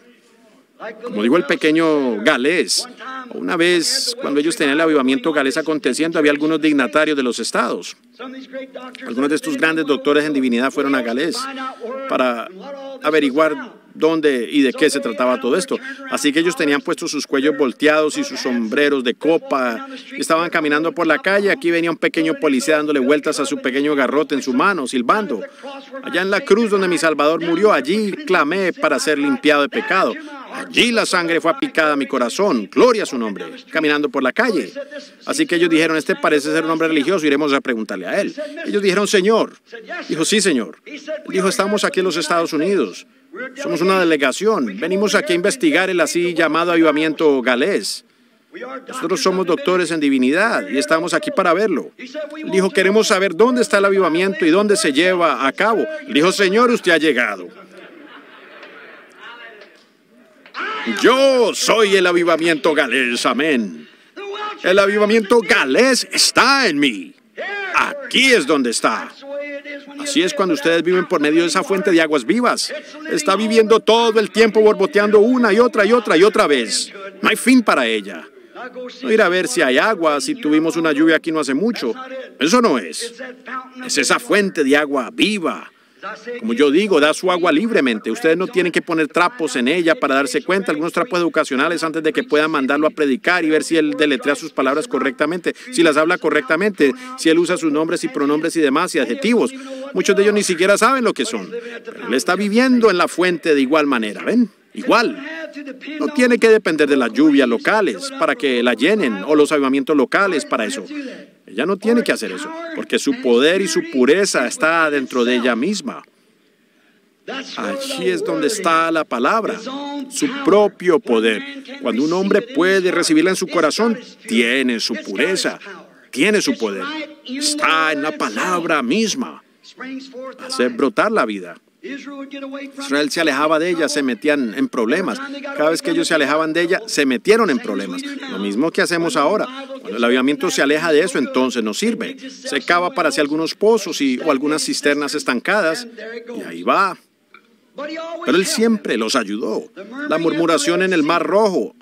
Como dijo el pequeño galés, una vez cuando ellos tenían el avivamiento galés aconteciendo, había algunos dignatarios de los estados. Algunos de estos grandes doctores en divinidad fueron a Galés para averiguar dónde y de qué se trataba todo esto. Así que ellos tenían puestos sus cuellos volteados y sus sombreros de copa. Estaban caminando por la calle. Aquí venía un pequeño policía dándole vueltas a su pequeño garrote en su mano, silbando. Allá en la cruz donde mi Salvador murió, allí clamé para ser limpiado de pecado. Allí la sangre fue aplicada a mi corazón. Gloria a su nombre. Caminando por la calle. Así que ellos dijeron, este parece ser un hombre religioso, iremos a preguntarle a él. Ellos dijeron, Señor. Dijo, sí, Señor. Dijo, estamos aquí en los Estados Unidos. Somos una delegación. Venimos aquí a investigar el así llamado avivamiento galés. Nosotros somos doctores en divinidad y estamos aquí para verlo. Dijo, queremos saber dónde está el avivamiento y dónde se lleva a cabo. Dijo, Señor, usted ha llegado. Yo soy el avivamiento galés, amén. El avivamiento galés está en mí. Aquí es donde está. Así es cuando ustedes viven por medio de esa fuente de aguas vivas. Está viviendo todo el tiempo borboteando una y otra y otra y otra vez. No hay fin para ella. No ir a ver si hay agua, si tuvimos una lluvia aquí no hace mucho. Eso no es. Es esa fuente de agua viva. Como yo digo, da su agua libremente. Ustedes no tienen que poner trapos en ella para darse cuenta, algunos trapos educacionales antes de que puedan mandarlo a predicar y ver si él deletrea sus palabras correctamente, si las habla correctamente, si él usa sus nombres y pronombres y demás y adjetivos. Muchos de ellos ni siquiera saben lo que son. Pero él está viviendo en la fuente de igual manera, ¿ven? Igual. No tiene que depender de las lluvias locales para que la llenen o los avivamientos locales para eso. Ella no tiene que hacer eso, porque su poder y su pureza está dentro de ella misma. Allí es donde está la palabra, su propio poder. Cuando un hombre puede recibirla en su corazón, tiene su pureza, tiene su poder. Está en la palabra misma. Hace brotar la vida. Israel se alejaba de ella, se metían en problemas. Cada vez que ellos se alejaban de ella, se metieron en problemas. Lo mismo que hacemos ahora. Cuando el avivamiento se aleja de eso, entonces no sirve. Se cava para hacer algunos pozos y, o algunas cisternas estancadas, y ahí va. Pero él siempre los ayudó. La murmuración en el Mar Rojo.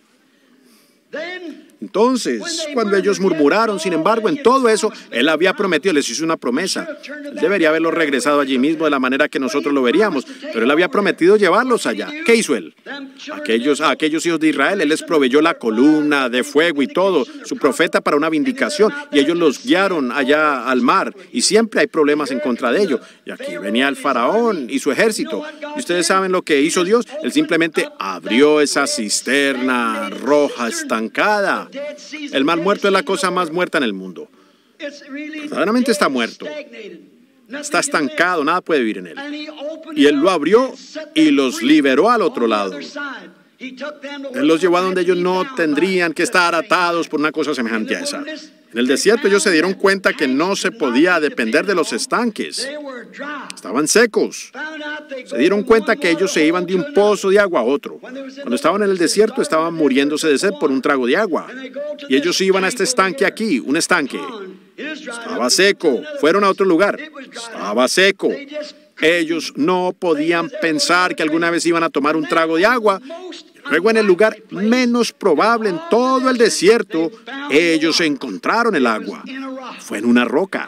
Entonces, cuando ellos murmuraron, sin embargo, en todo eso, él había prometido, les hizo una promesa. Él debería haberlos regresado allí mismo de la manera que nosotros lo veríamos, pero él había prometido llevarlos allá. ¿Qué hizo él? Aquellos, a aquellos hijos de Israel, él les proveyó la columna de fuego y todo, su profeta para una vindicación, y ellos los guiaron allá al mar, y siempre hay problemas en contra de ellos. Y aquí venía el faraón y su ejército. ¿Y ustedes saben lo que hizo Dios? Él simplemente abrió esa cisterna roja estancada. El mar muerto es la cosa más muerta en el mundo. Verdaderamente está muerto. Está estancado, nada puede vivir en él. Y él lo abrió y los liberó al otro lado. Él los llevó a donde ellos no tendrían que estar atados por una cosa semejante a esa. En el desierto ellos se dieron cuenta que no se podía depender de los estanques. Estaban secos. Se dieron cuenta que ellos se iban de un pozo de agua a otro. Cuando estaban en el desierto estaban muriéndose de sed por un trago de agua. Y ellos iban a este estanque aquí, un estanque. Estaba seco. Fueron a otro lugar. Estaba seco. Ellos no podían pensar que alguna vez iban a tomar un trago de agua. Luego, en el lugar menos probable en todo el desierto, ellos encontraron el agua. Fue en una roca.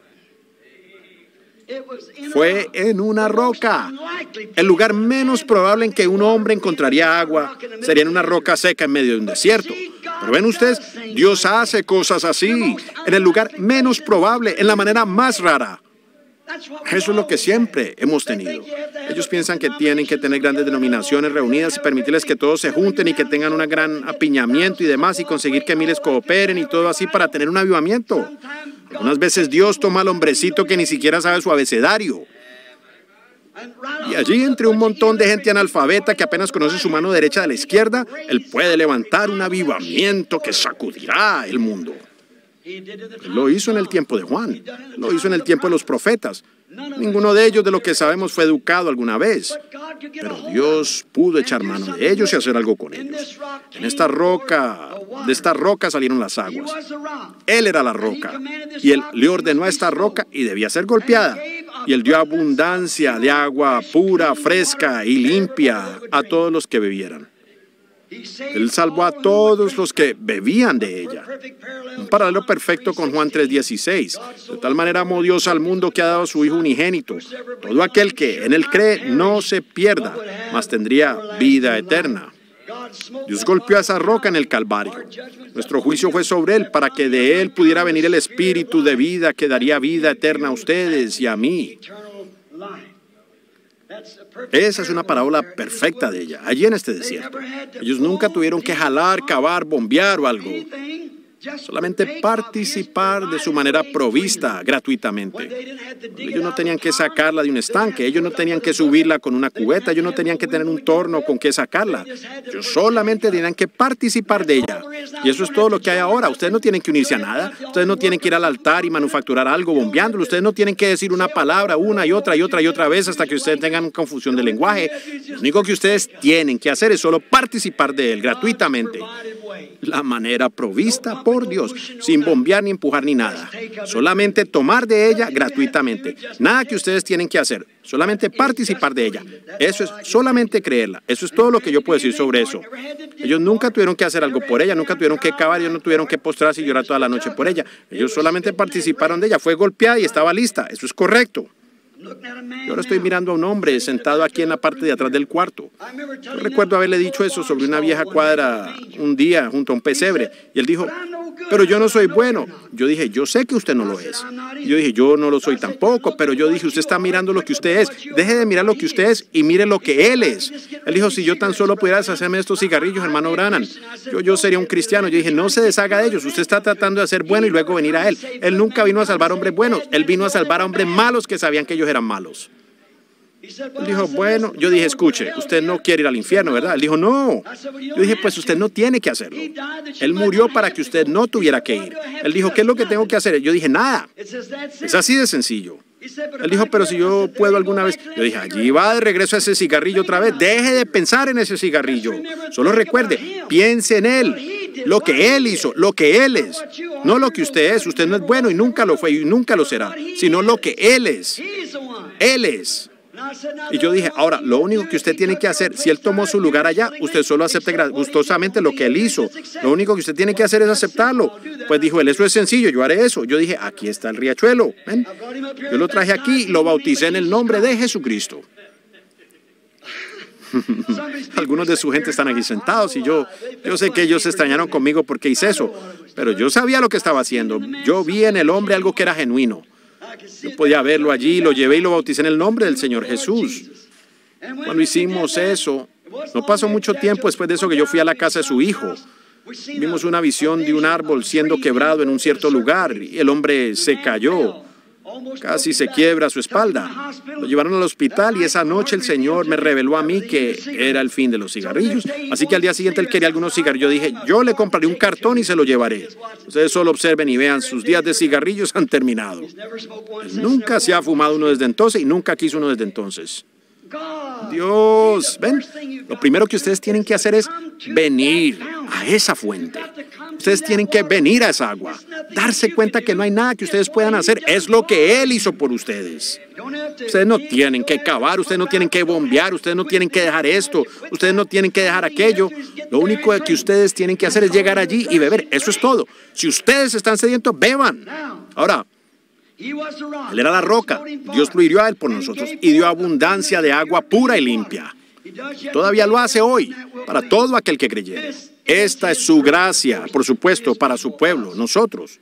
Fue en una roca. El lugar menos probable en que un hombre encontraría agua sería en una roca seca en medio de un desierto. Pero ven ustedes, Dios hace cosas así, en el lugar menos probable, en la manera más rara. Eso es lo que siempre hemos tenido. Ellos piensan que tienen que tener grandes denominaciones reunidas y permitirles que todos se junten y que tengan un gran apiñamiento y demás y conseguir que miles cooperen y todo así para tener un avivamiento. Algunas veces Dios toma al hombrecito que ni siquiera sabe su abecedario. Y allí, entre un montón de gente analfabeta que apenas conoce su mano derecha de la izquierda, Él puede levantar un avivamiento que sacudirá el mundo. Lo hizo en el tiempo de Juan, lo hizo en el tiempo de los profetas. Ninguno de ellos, de lo que sabemos, fue educado alguna vez. Pero Dios pudo echar mano de ellos y hacer algo con ellos. En esta roca, de esta roca salieron las aguas. Él era la roca. Y Él le ordenó a esta roca y debía ser golpeada. Y Él dio abundancia de agua pura, fresca y limpia a todos los que bebieran. Él salvó a todos los que bebían de ella. Un paralelo perfecto con Juan tres dieciséis. De tal manera amó Dios al mundo que ha dado a su Hijo unigénito. Todo aquel que en Él cree no se pierda, mas tendría vida eterna. Dios golpeó a esa roca en el Calvario. Nuestro juicio fue sobre Él para que de Él pudiera venir el Espíritu de vida que daría vida eterna a ustedes y a mí. Esa es una parábola perfecta de ella, allí en este desierto. Ellos nunca tuvieron que jalar, cavar, bombear o algo. Solamente participar de su manera provista gratuitamente. Ellos no tenían que sacarla de un estanque, ellos no tenían que subirla con una cubeta, ellos no tenían que tener un torno con que sacarla. Ellos solamente tenían que participar de ella. Y eso es todo lo que hay ahora. Ustedes no tienen que unirse a nada, ustedes no tienen que ir al altar y manufacturar algo bombeándolo, ustedes no tienen que decir una palabra una y otra y otra y otra vez hasta que ustedes tengan confusión de lenguaje. Lo único que ustedes tienen que hacer es solo participar de él gratuitamente. La manera provista por Dios, sin bombear ni empujar ni nada. Solamente tomar de ella gratuitamente. Nada que ustedes tienen que hacer, solamente participar de ella. Eso es solamente creerla. Eso es todo lo que yo puedo decir sobre eso. Ellos nunca tuvieron que hacer algo por ella, nunca tuvieron que cavar, ellos no tuvieron que postrarse y llorar toda la noche por ella. Ellos solamente participaron de ella. Fue golpeada y estaba lista. Eso es correcto. Y ahora estoy mirando a un hombre sentado aquí en la parte de atrás del cuarto. Yo recuerdo haberle dicho eso sobre una vieja cuadra un día junto a un pesebre. Y él dijo, pero yo no soy bueno. Yo dije, yo sé que usted no lo es. Y yo dije, yo no lo soy tampoco, pero yo dije, usted está mirando lo que usted es. Deje de mirar lo que usted es y mire lo que él es. Él dijo, si yo tan solo pudiera deshacerme de estos cigarrillos, hermano Branham, yo, yo sería un cristiano. Yo dije, no se deshaga de ellos. Usted está tratando de ser bueno y luego venir a él. Él nunca vino a salvar a hombres buenos. Él vino a salvar a hombres malos que sabían que ellos eran malos. Él dijo, bueno, yo dije, escuche, usted no quiere ir al infierno, ¿verdad? Él dijo, no. Yo dije, pues usted no tiene que hacerlo. Él murió para que usted no tuviera que ir. Él dijo, ¿qué es lo que tengo que hacer? Yo dije, nada. Es así de sencillo. Él dijo, pero si yo puedo alguna vez. Yo dije, allí va de regreso a ese cigarrillo otra vez. Deje de pensar en ese cigarrillo. Solo recuerde, piense en él. Lo que él hizo, lo que él es. No lo que usted es. Usted no es bueno y nunca lo fue y nunca lo será. Sino lo que él es. Él es. Y yo dije, ahora, lo único que usted tiene que hacer, si él tomó su lugar allá, usted solo acepte gustosamente lo que él hizo. Lo único que usted tiene que hacer es aceptarlo. Pues dijo él, eso es sencillo, yo haré eso. Yo dije, aquí está el riachuelo. ¿Ven? Yo lo traje aquí, lo bauticé en el nombre de Jesucristo. Algunos de su gente están aquí sentados y yo, yo sé que ellos se extrañaron conmigo porque hice eso. Pero yo sabía lo que estaba haciendo. Yo vi en el hombre algo que era genuino. Yo podía verlo allí, lo llevé y lo bauticé en el nombre del Señor Jesús. Cuando hicimos eso, no pasó mucho tiempo después de eso que yo fui a la casa de su hijo. Vimos una visión de un árbol siendo quebrado en un cierto lugar y el hombre se cayó. Casi se quiebra su espalda. Lo llevaron al hospital y esa noche el Señor me reveló a mí que era el fin de los cigarrillos. Así que al día siguiente él quería algunos cigarrillos. Yo dije, yo le compraré un cartón y se lo llevaré. Ustedes solo observen y vean, sus días de cigarrillos han terminado. Él nunca se ha fumado uno desde entonces y nunca quiso uno desde entonces. Dios, ven, lo primero que ustedes tienen que hacer es venir a esa fuente. Ustedes tienen que venir a esa agua, darse cuenta que no hay nada que ustedes puedan hacer, es lo que Él hizo por ustedes. Ustedes no tienen que cavar, ustedes no tienen que bombear, ustedes no tienen que dejar esto, ustedes no tienen que dejar aquello. Lo único que ustedes tienen que hacer es llegar allí y beber, eso es todo. Si ustedes están sedientos, beban. Ahora, Él era la roca, Dios lo hirió a Él por nosotros y dio abundancia de agua pura y limpia. Todavía lo hace hoy para todo aquel que creyere. Esta es su gracia, por supuesto, para su pueblo, nosotros.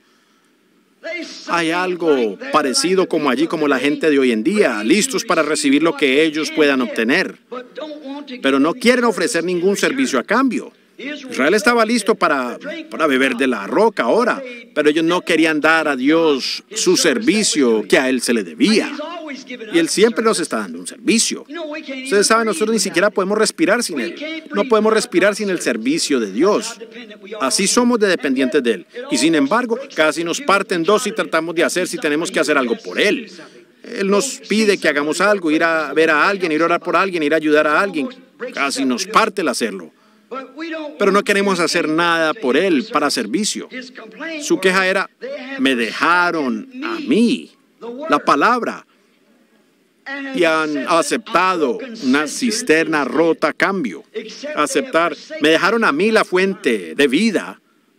Hay algo parecido como allí, como la gente de hoy en día, listos para recibir lo que ellos puedan obtener, pero no quieren ofrecer ningún servicio a cambio. Israel estaba listo para, para beber de la roca ahora, pero ellos no querían dar a Dios su servicio que a Él se le debía. Y Él siempre nos está dando un servicio. Ustedes saben, nosotros ni siquiera podemos respirar sin Él. No podemos respirar sin el servicio de Dios. Así somos de dependientes de Él. Y sin embargo, casi nos parten dos si tratamos de hacer, si tenemos que hacer algo por Él. Él nos pide que hagamos algo, ir a ver a alguien, ir a orar por alguien, ir a ayudar a alguien. Casi nos parte el hacerlo. Pero no queremos hacer nada por Él para servicio. Su queja era, me dejaron a mí, la palabra, y han aceptado una cisterna rota a cambio. Aceptar, me dejaron a mí la fuente de vida,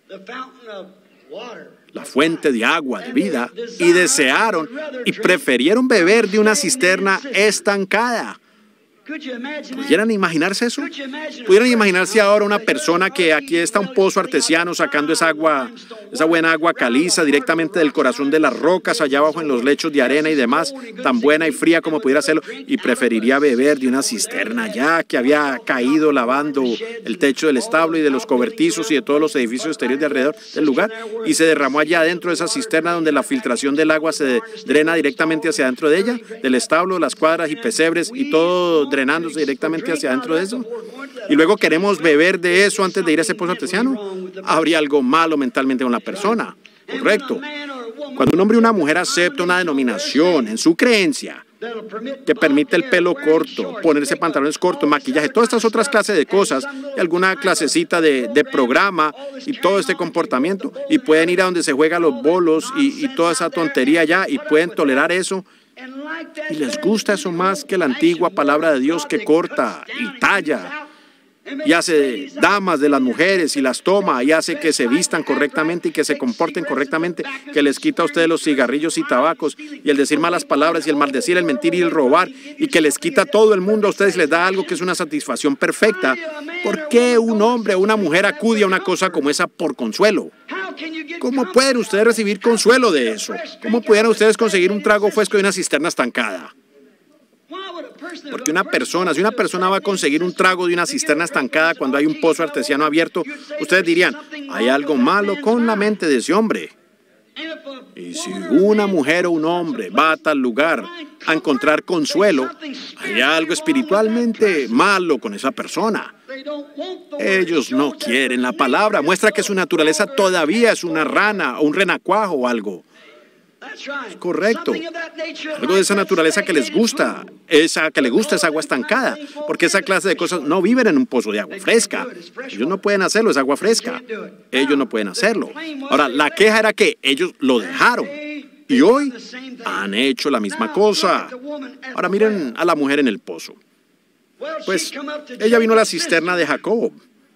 la fuente de agua de vida, y desearon y prefirieron beber de una cisterna estancada. ¿Pudieran imaginarse eso? ¿Pudieran imaginarse ahora una persona que aquí está un pozo artesiano sacando esa agua, esa buena agua caliza directamente del corazón de las rocas allá abajo en los lechos de arena y demás, tan buena y fría como pudiera hacerlo, y preferiría beber de una cisterna ya que había caído lavando el techo del establo y de los cobertizos y de todos los edificios exteriores de alrededor del lugar, y se derramó allá adentro de esa cisterna donde la filtración del agua se drena directamente hacia adentro de ella, del establo, las cuadras y pesebres y todo drenándose directamente hacia adentro de eso? Y luego queremos beber de eso antes de ir a ese pozo artesiano. Habría algo malo mentalmente con la persona. Correcto. Cuando un hombre y una mujer aceptan una denominación en su creencia que permite el pelo corto, ponerse pantalones cortos, maquillaje, todas estas otras clases de cosas, y alguna clasecita de, de programa y todo este comportamiento, y pueden ir a donde se juegan los bolos y, y toda esa tontería allá, y pueden tolerar eso, y les gusta eso más que la antigua palabra de Dios que corta y talla y hace damas de las mujeres y las toma y hace que se vistan correctamente y que se comporten correctamente, que les quita a ustedes los cigarrillos y tabacos y el decir malas palabras y el maldecir, el mentir y el robar, y que les quita todo el mundo a ustedes, les da algo que es una satisfacción perfecta. ¿Por qué un hombre o una mujer acude a una cosa como esa por consuelo? ¿Cómo pueden ustedes recibir consuelo de eso? ¿Cómo pudieran ustedes conseguir un trago fresco de una cisterna estancada? Porque una persona, si una persona va a conseguir un trago de una cisterna estancada cuando hay un pozo artesiano abierto, ustedes dirían, hay algo malo con la mente de ese hombre. Y si una mujer o un hombre va a tal lugar a encontrar consuelo, hay algo espiritualmente malo con esa persona. Ellos no quieren la palabra, muestra que su naturaleza todavía es una rana o un renacuajo o algo. Correcto. Algo de esa naturaleza que les gusta, esa que le gusta esa agua estancada, porque esa clase de cosas no viven en un pozo de agua fresca. Ellos no pueden hacerlo, es agua fresca. Ellos no pueden hacerlo. Ahora, la queja era que ellos lo dejaron y hoy han hecho la misma cosa. Ahora miren a la mujer en el pozo. Pues ella vino a la cisterna de Jacob.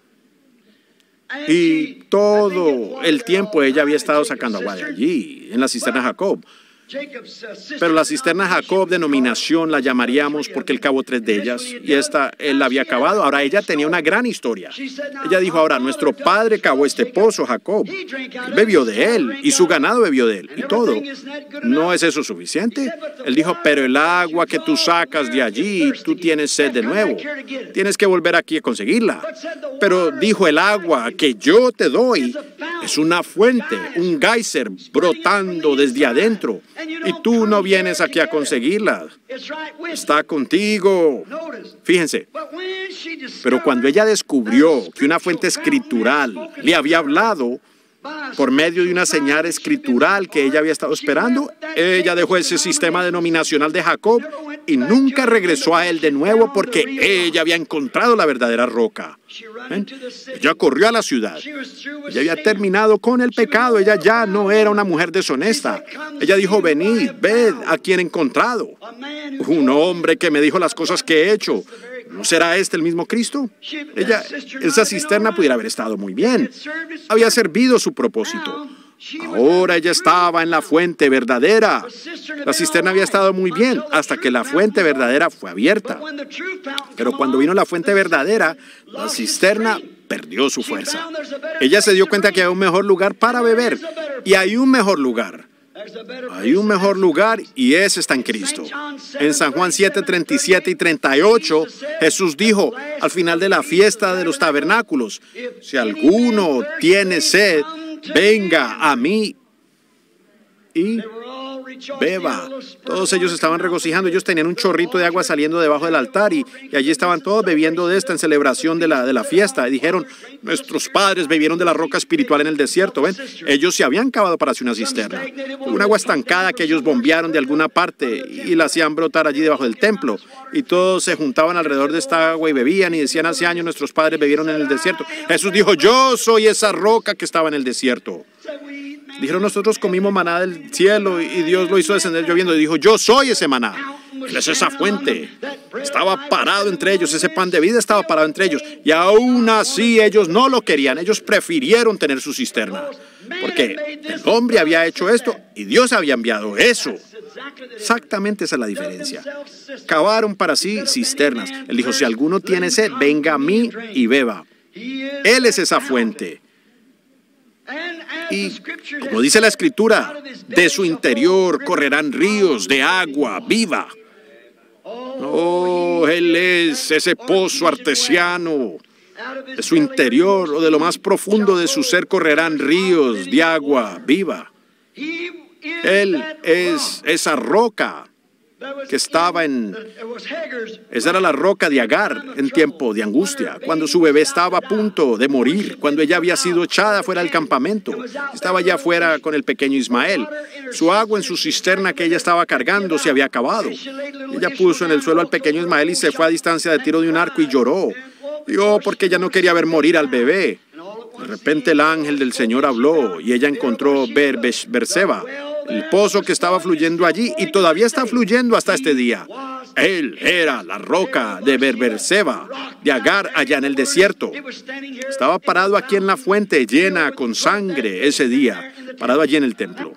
Y todo el tiempo ella había estado sacando agua de allí, en la cisterna de Jacob. Pero la cisterna de Jacob, denominación, la llamaríamos porque él cavó tres de ellas y esta él la había cavado. Ahora ella tenía una gran historia. Ella dijo, ahora, nuestro padre cavó este pozo, Jacob. Él bebió de él y su ganado bebió de él y todo. ¿No es eso suficiente? Él dijo, pero el agua que tú sacas de allí, tú tienes sed de nuevo. Tienes que volver aquí a conseguirla. Pero dijo, el agua que yo te doy es una fuente, un geyser brotando desde adentro. Y tú no vienes aquí a conseguirla. Está contigo. Fíjense. Pero cuando ella descubrió que una fuente escritural le había hablado por medio de una señal escritural que ella había estado esperando, ella dejó ese sistema denominacional de Jacob y nunca regresó a él de nuevo porque ella había encontrado la verdadera roca. ¿Ven? Ella corrió a la ciudad. Ella había terminado con el pecado. Ella ya no era una mujer deshonesta. Ella dijo, venid, ved a quien he encontrado. Un hombre que me dijo las cosas que he hecho. ¿No será este el mismo Cristo? Ella, esa cisterna pudiera haber estado muy bien. Había servido su propósito. Ahora ella estaba en la fuente verdadera. La cisterna había estado muy bien hasta que la fuente verdadera fue abierta. Pero cuando vino la fuente verdadera, la cisterna perdió su fuerza. Ella se dio cuenta que hay un mejor lugar para beber. Y hay un mejor lugar. Hay un mejor lugar y ese está en Cristo. En San Juan siete, treinta y siete y treinta y ocho, Jesús dijo al final de la fiesta de los tabernáculos, si alguno tiene sed, venga a mí y beba. Todos ellos estaban regocijando. Ellos tenían un chorrito de agua saliendo debajo del altar y, y allí estaban todos bebiendo de esta en celebración de la, de la fiesta. Y dijeron, nuestros padres bebieron de la roca espiritual en el desierto. ¿Ven? Ellos se habían cavado para hacer una cisterna. Un agua estancada que ellos bombearon de alguna parte y la hacían brotar allí debajo del templo. Y todos se juntaban alrededor de esta agua y bebían y decían, hace años nuestros padres bebieron en el desierto. Jesús dijo, yo soy esa roca que estaba en el desierto. Dijeron, nosotros comimos maná del cielo y Dios lo hizo descender lloviendo. Y dijo, yo soy ese maná. Él es esa fuente. Estaba parado entre ellos, ese pan de vida estaba parado entre ellos. Y aún así ellos no lo querían. Ellos prefirieron tener su cisterna. Porque el hombre había hecho esto y Dios había enviado eso. Exactamente esa es la diferencia. Cavaron para sí cisternas. Él dijo, si alguno tiene sed, venga a mí y beba. Él es esa fuente. Y como dice la Escritura, de su interior correrán ríos de agua viva. Oh, Él es ese pozo artesiano. De su interior o de lo más profundo de su ser correrán ríos de agua viva. Él es esa roca que estaba en... Esa era la roca de Agar en tiempo de angustia, cuando su bebé estaba a punto de morir, cuando ella había sido echada fuera del campamento. Estaba allá afuera con el pequeño Ismael. Su agua en su cisterna que ella estaba cargando se había acabado. Ella puso en el suelo al pequeño Ismael y se fue a distancia de tiro de un arco y lloró. Dijo, porque ella no quería ver morir al bebé. De repente el ángel del Señor habló y ella encontró Ber Berseba, el pozo que estaba fluyendo allí y todavía está fluyendo hasta este día. Él era la roca de Ber Berseba, de Agar allá en el desierto. Estaba parado aquí en la fuente llena con sangre ese día, parado allí en el templo.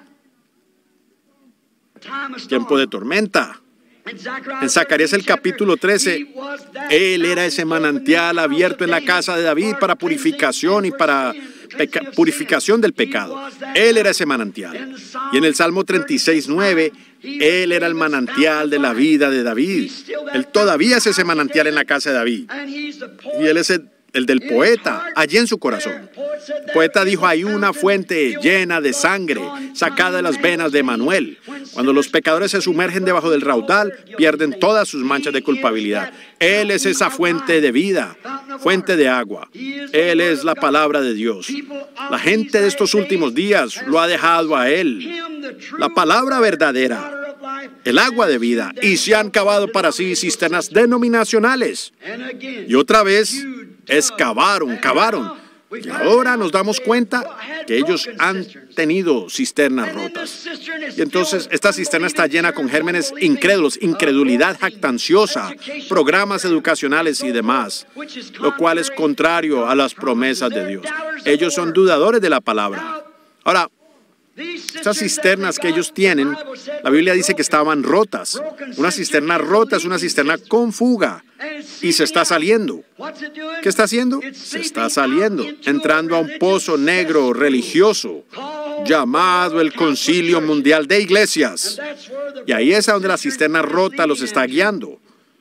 Tiempo de tormenta. En Zacarías el capítulo trece, Él era ese manantial abierto en la casa de David para purificación y para purificación del pecado. Él era ese manantial. Y en el Salmo treinta y seis, nueve, Él era el manantial de la vida de David. Él todavía es ese manantial en la casa de David. Y Él es el, el del poeta, allí en su corazón. El poeta dijo, hay una fuente llena de sangre, sacada de las venas de Emanuel. Cuando los pecadores se sumergen debajo del raudal, pierden todas sus manchas de culpabilidad. Él es esa fuente de vida, fuente de agua. Él es la palabra de Dios. La gente de estos últimos días lo ha dejado a Él, la palabra verdadera, el agua de vida, y se han cavado para sí cisternas denominacionales. Y otra vez, excavaron, cavaron. Y ahora nos damos cuenta que ellos han tenido cisternas rotas. Y entonces esta cisterna está llena con gérmenes incrédulos, incredulidad jactanciosa, programas educacionales y demás, lo cual es contrario a las promesas de Dios. Ellos son dudadores de la palabra. Ahora, estas cisternas que ellos tienen, la Biblia dice que estaban rotas. Una cisterna rota es una cisterna con fuga y se está saliendo. ¿Qué está haciendo? Se está saliendo, entrando a un pozo negro religioso llamado el Concilio Mundial de Iglesias. Y ahí es a donde la cisterna rota los está guiando.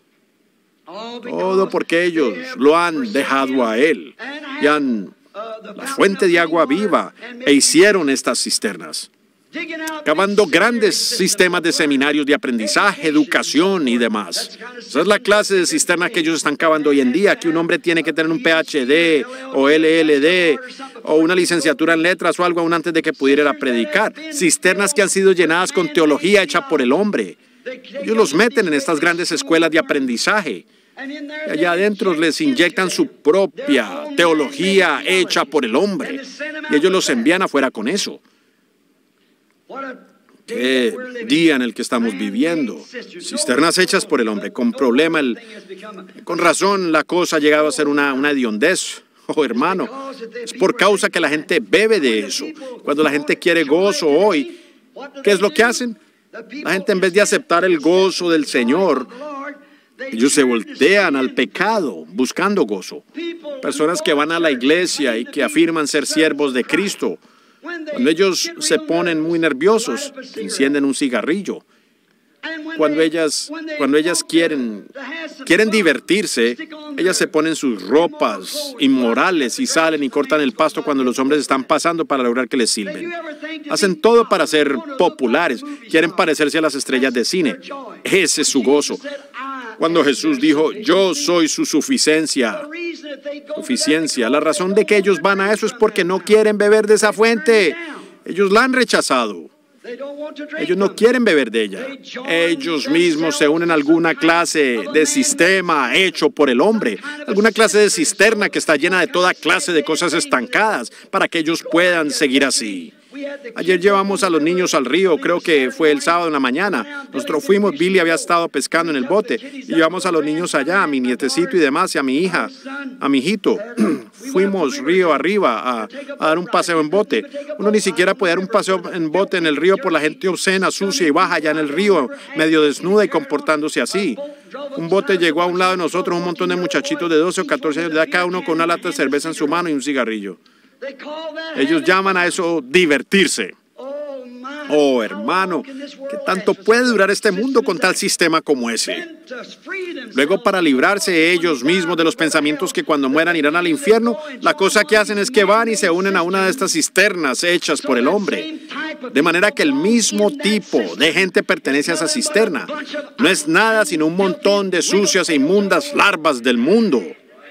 Todo porque ellos lo han dejado a Él y han la fuente de agua viva e hicieron estas cisternas, cavando grandes sistemas de seminarios de aprendizaje, educación y demás. Esa es la clase de cisterna que ellos están cavando hoy en día, que un hombre tiene que tener un P H D o L L D o una licenciatura en letras o algo aún antes de que pudiera ir a predicar. Cisternas que han sido llenadas con teología hecha por el hombre. Ellos los meten en estas grandes escuelas de aprendizaje. Y allá adentro les inyectan su propia teología hecha por el hombre. Y ellos los envían afuera con eso. Qué día en el que estamos viviendo. Cisternas hechas por el hombre. Con problema, el, con razón, la cosa ha llegado a ser una, una hediondez. Oh, hermano, es por causa que la gente bebe de eso. Cuando la gente quiere gozo hoy, ¿qué es lo que hacen? La gente, en vez de aceptar el gozo del Señor, ellos se voltean al pecado buscando gozo. Personas que van a la iglesia y que afirman ser siervos de Cristo, cuando ellos se ponen muy nerviosos, encienden un cigarrillo. Cuando ellas, cuando ellas quieren, quieren divertirse, ellas se ponen sus ropas inmorales y salen y cortan el pasto cuando los hombres están pasando para lograr que les sirven. Hacen todo para ser populares, quieren parecerse a las estrellas de cine. Ese es su gozo. Cuando Jesús dijo, yo soy su suficiencia, suficiencia, la razón de que ellos van a eso es porque no quieren beber de esa fuente. Ellos la han rechazado. Ellos no quieren beber de ella. Ellos mismos se unen a alguna clase de sistema hecho por el hombre, alguna clase de cisterna que está llena de toda clase de cosas estancadas para que ellos puedan seguir así. Ayer llevamos a los niños al río, creo que fue el sábado en la mañana. Nosotros fuimos, Billy había estado pescando en el bote y llevamos a los niños allá, a mi nietecito y demás, y a mi hija, a mi hijito. fuimos río arriba a, a dar un paseo en bote. Uno ni siquiera puede dar un paseo en bote en el río por la gente obscena, sucia y baja allá en el río, medio desnuda y comportándose así. Un bote llegó a un lado de nosotros, un montón de muchachitos de doce o catorce años de edad, cada uno con una lata de cerveza en su mano y un cigarrillo. Ellos llaman a eso divertirse. Oh, hermano, ¿qué tanto puede durar este mundo con tal sistema como ese? Luego, para librarse ellos mismos de los pensamientos que cuando mueran irán al infierno, la cosa que hacen es que van y se unen a una de estas cisternas hechas por el hombre. De manera que el mismo tipo de gente pertenece a esa cisterna. No es nada sino un montón de sucias e inmundas larvas del mundo.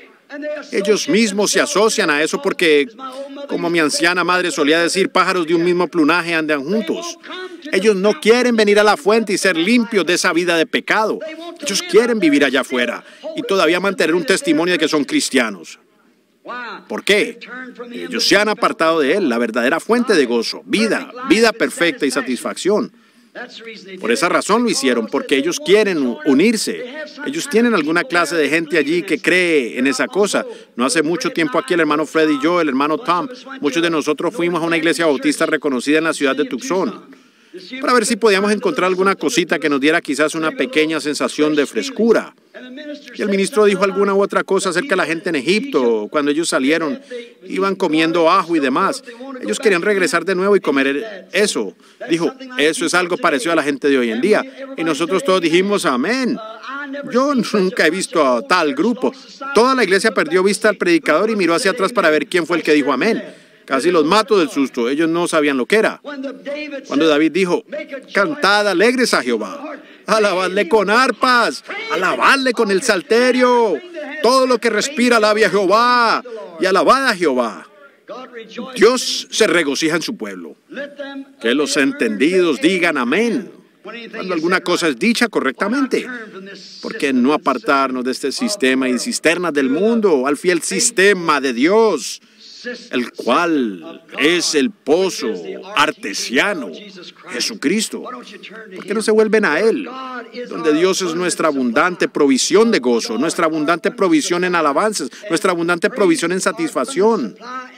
Ellos mismos se asocian a eso porque, como mi anciana madre solía decir, pájaros de un mismo plumaje andan juntos. Ellos no quieren venir a la fuente y ser limpios de esa vida de pecado. Ellos quieren vivir allá afuera y todavía mantener un testimonio de que son cristianos. ¿Por qué? Ellos se han apartado de Él, la verdadera fuente de gozo, vida, vida perfecta y satisfacción. Por esa razón lo hicieron, porque ellos quieren unirse. Ellos tienen alguna clase de gente allí que cree en esa cosa. No hace mucho tiempo aquí el hermano Fred y yo, el hermano Tom, muchos de nosotros fuimos a una iglesia bautista reconocida en la ciudad de Tucson para ver si podíamos encontrar alguna cosita que nos diera quizás una pequeña sensación de frescura. Y el ministro dijo alguna u otra cosa acerca de la gente en Egipto. Cuando ellos salieron, iban comiendo ajo y demás. Ellos querían regresar de nuevo y comer eso. Dijo, eso es algo parecido a la gente de hoy en día. Y nosotros todos dijimos, amén. Yo nunca he visto a tal grupo. Toda la iglesia perdió vista al predicador y miró hacia atrás para ver quién fue el que dijo amén. Casi los mato del susto. Ellos no sabían lo que era. Cuando David dijo, cantad alegres a Jehová, alabadle con arpas, alabadle con el salterio, todo lo que respira alabe a Jehová y alabad a Jehová. Dios se regocija en su pueblo. Que los entendidos digan amén cuando alguna cosa es dicha correctamente. ¿Por qué no apartarnos de este sistema y cisternas del mundo al fiel sistema de Dios, el cual es el pozo artesiano, Jesucristo? ¿Por qué no se vuelven a Él, donde Dios es nuestra abundante provisión de gozo, nuestra abundante provisión en alabanzas, nuestra abundante provisión en satisfacción?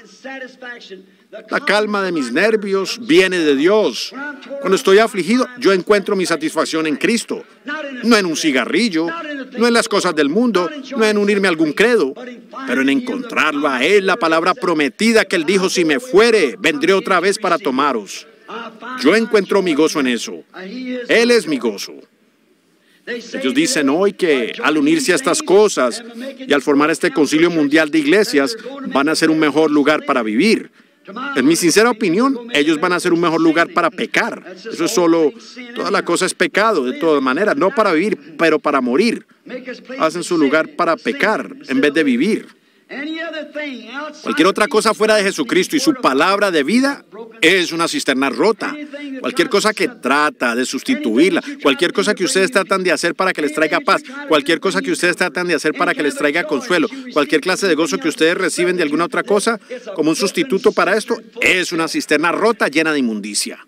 La calma de mis nervios viene de Dios. Cuando estoy afligido, yo encuentro mi satisfacción en Cristo. No en un cigarrillo, no en las cosas del mundo, no en unirme a algún credo, pero en encontrarlo a Él, la palabra prometida que Él dijo, si me fuere, vendré otra vez para tomaros. Yo encuentro mi gozo en eso. Él es mi gozo. Ellos dicen hoy que al unirse a estas cosas y al formar este concilio mundial de iglesias, van a ser un mejor lugar para vivir. En mi sincera opinión, ellos van a ser un mejor lugar para pecar. Eso es solo, toda la cosa es pecado, de todas maneras, no para vivir, pero para morir. Hacen su lugar para pecar en vez de vivir. Cualquier otra cosa fuera de Jesucristo y su palabra de vida es una cisterna rota. Cualquier cosa que trata de sustituirla, cualquier cosa que ustedes tratan de hacer para que les traiga paz, cualquier cosa que ustedes tratan de hacer para que les traiga consuelo, cualquier clase de gozo que ustedes reciben de alguna otra cosa como un sustituto para esto, es una cisterna rota llena de inmundicia.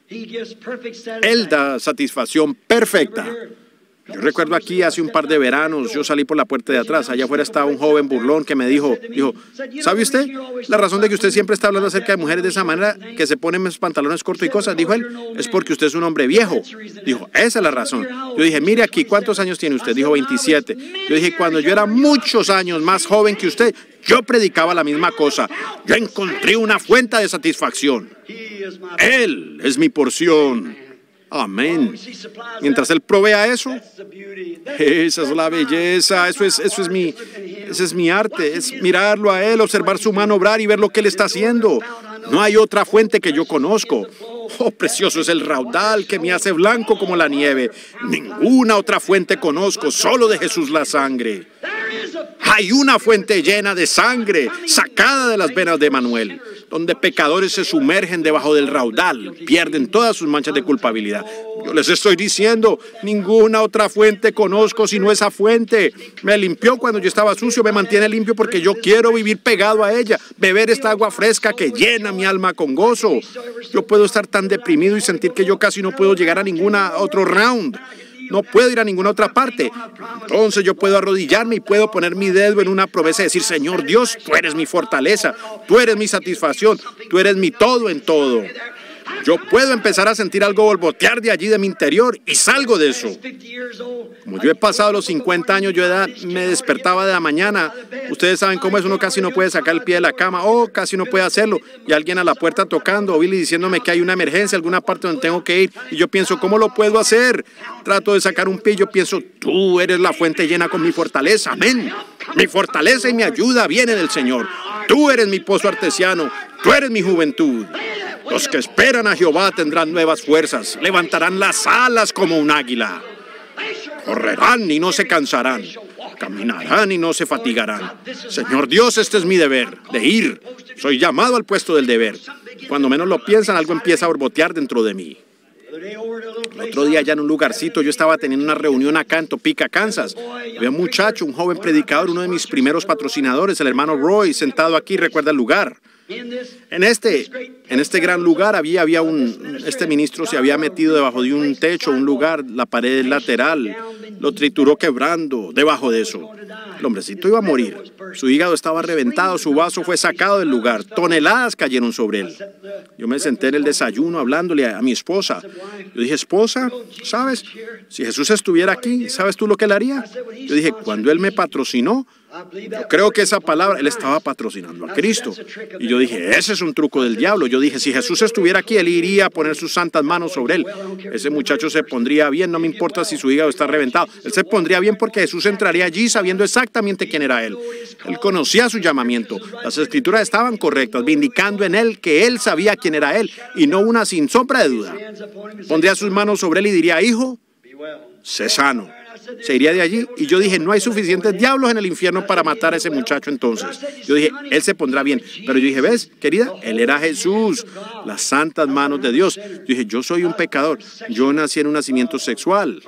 Él da satisfacción perfecta. Yo recuerdo aquí hace un par de veranos, yo salí por la puerta de atrás, allá afuera estaba un joven burlón que me dijo, dijo, ¿sabe usted la razón de que usted siempre está hablando acerca de mujeres de esa manera, que se ponen los pantalones cortos y cosas? Dijo él, es porque usted es un hombre viejo. Dijo, esa es la razón. Yo dije, mire aquí, ¿cuántos años tiene usted? Dijo, veintisiete. Yo dije, cuando yo era muchos años más joven que usted, yo predicaba la misma cosa. Yo encontré una fuente de satisfacción. Él es mi porción. Amén. Mientras Él provea eso, esa es la belleza, eso es, eso es mi, ese es mi arte, es mirarlo a Él, observar su mano obrar y ver lo que Él está haciendo. No hay otra fuente que yo conozco. Oh, precioso es el raudal que me hace blanco como la nieve. Ninguna otra fuente conozco, solo de Jesús la sangre. Hay una fuente llena de sangre, sacada de las venas de Manuel, donde pecadores se sumergen debajo del raudal, pierden todas sus manchas de culpabilidad. Yo les estoy diciendo, ninguna otra fuente conozco sino esa fuente. Me limpió cuando yo estaba sucio, me mantiene limpio porque yo quiero vivir pegado a ella, beber esta agua fresca que llena mi alma con gozo. Yo puedo estar tan deprimido y sentir que yo casi no puedo llegar a ninguna otro round. no puedo ir a ninguna otra parte. Entonces yo puedo arrodillarme y puedo poner mi dedo en una promesa y decir, Señor Dios, tú eres mi fortaleza, tú eres mi satisfacción, tú eres mi todo en todo. Yo puedo empezar a sentir algo borbotear de allí de mi interior y salgo de eso. Como yo he pasado los cincuenta años, yo edad, me despertaba de la mañana. Ustedes saben cómo es, uno casi no puede sacar el pie de la cama, o casi no puede hacerlo. Y alguien a la puerta tocando, o Billy diciéndome que hay una emergencia, alguna parte donde tengo que ir. Y yo pienso, ¿cómo lo puedo hacer? Trato de sacar un pie y yo pienso, tú eres la fuente llena con mi fortaleza. Amén. Mi fortaleza y mi ayuda viene del Señor. Tú eres mi pozo artesiano. Tú eres mi juventud. Los que esperan a Jehová tendrán nuevas fuerzas, levantarán las alas como un águila. Correrán y no se cansarán, caminarán y no se fatigarán. Señor Dios, este es mi deber, de ir. Soy llamado al puesto del deber. Cuando menos lo piensan, algo empieza a borbotear dentro de mí. El otro día, allá en un lugarcito, yo estaba teniendo una reunión acá en Topeka, Kansas. Había un muchacho, un joven predicador, uno de mis primeros patrocinadores, el hermano Roy, sentado aquí, recuerda el lugar. En este, en este gran lugar había, había un, este ministro se había metido debajo de un techo, un lugar, la pared lateral, lo trituró quebrando debajo de eso. El hombrecito iba a morir, su hígado estaba reventado, su vaso fue sacado del lugar, toneladas cayeron sobre él. Yo me senté en el desayuno hablándole a, a mi esposa. Yo dije, esposa, ¿sabes? Si Jesús estuviera aquí, ¿sabes tú lo que él haría? Yo dije, cuando él me patrocinó, yo creo que esa palabra, él estaba patrocinando a Cristo. Y yo dije, ese es un truco del diablo. Yo dije, si Jesús estuviera aquí, él iría a poner sus santas manos sobre él. Ese muchacho se pondría bien, no me importa si su hígado está reventado. Él se pondría bien porque Jesús entraría allí sabiendo exactamente quién era él. Él conocía su llamamiento. Las escrituras estaban correctas, vindicando en él que él sabía quién era él y no una sin sombra de duda. Pondría sus manos sobre él y diría, hijo, sé sano. Se iría de allí. Y yo dije, no hay suficientes diablos en el infierno para matar a ese muchacho entonces. Yo dije, él se pondrá bien. Pero yo dije, ¿ves, querida? Él era Jesús, las santas manos de Dios. Yo dije, yo soy un pecador. Yo nací en un nacimiento sexual.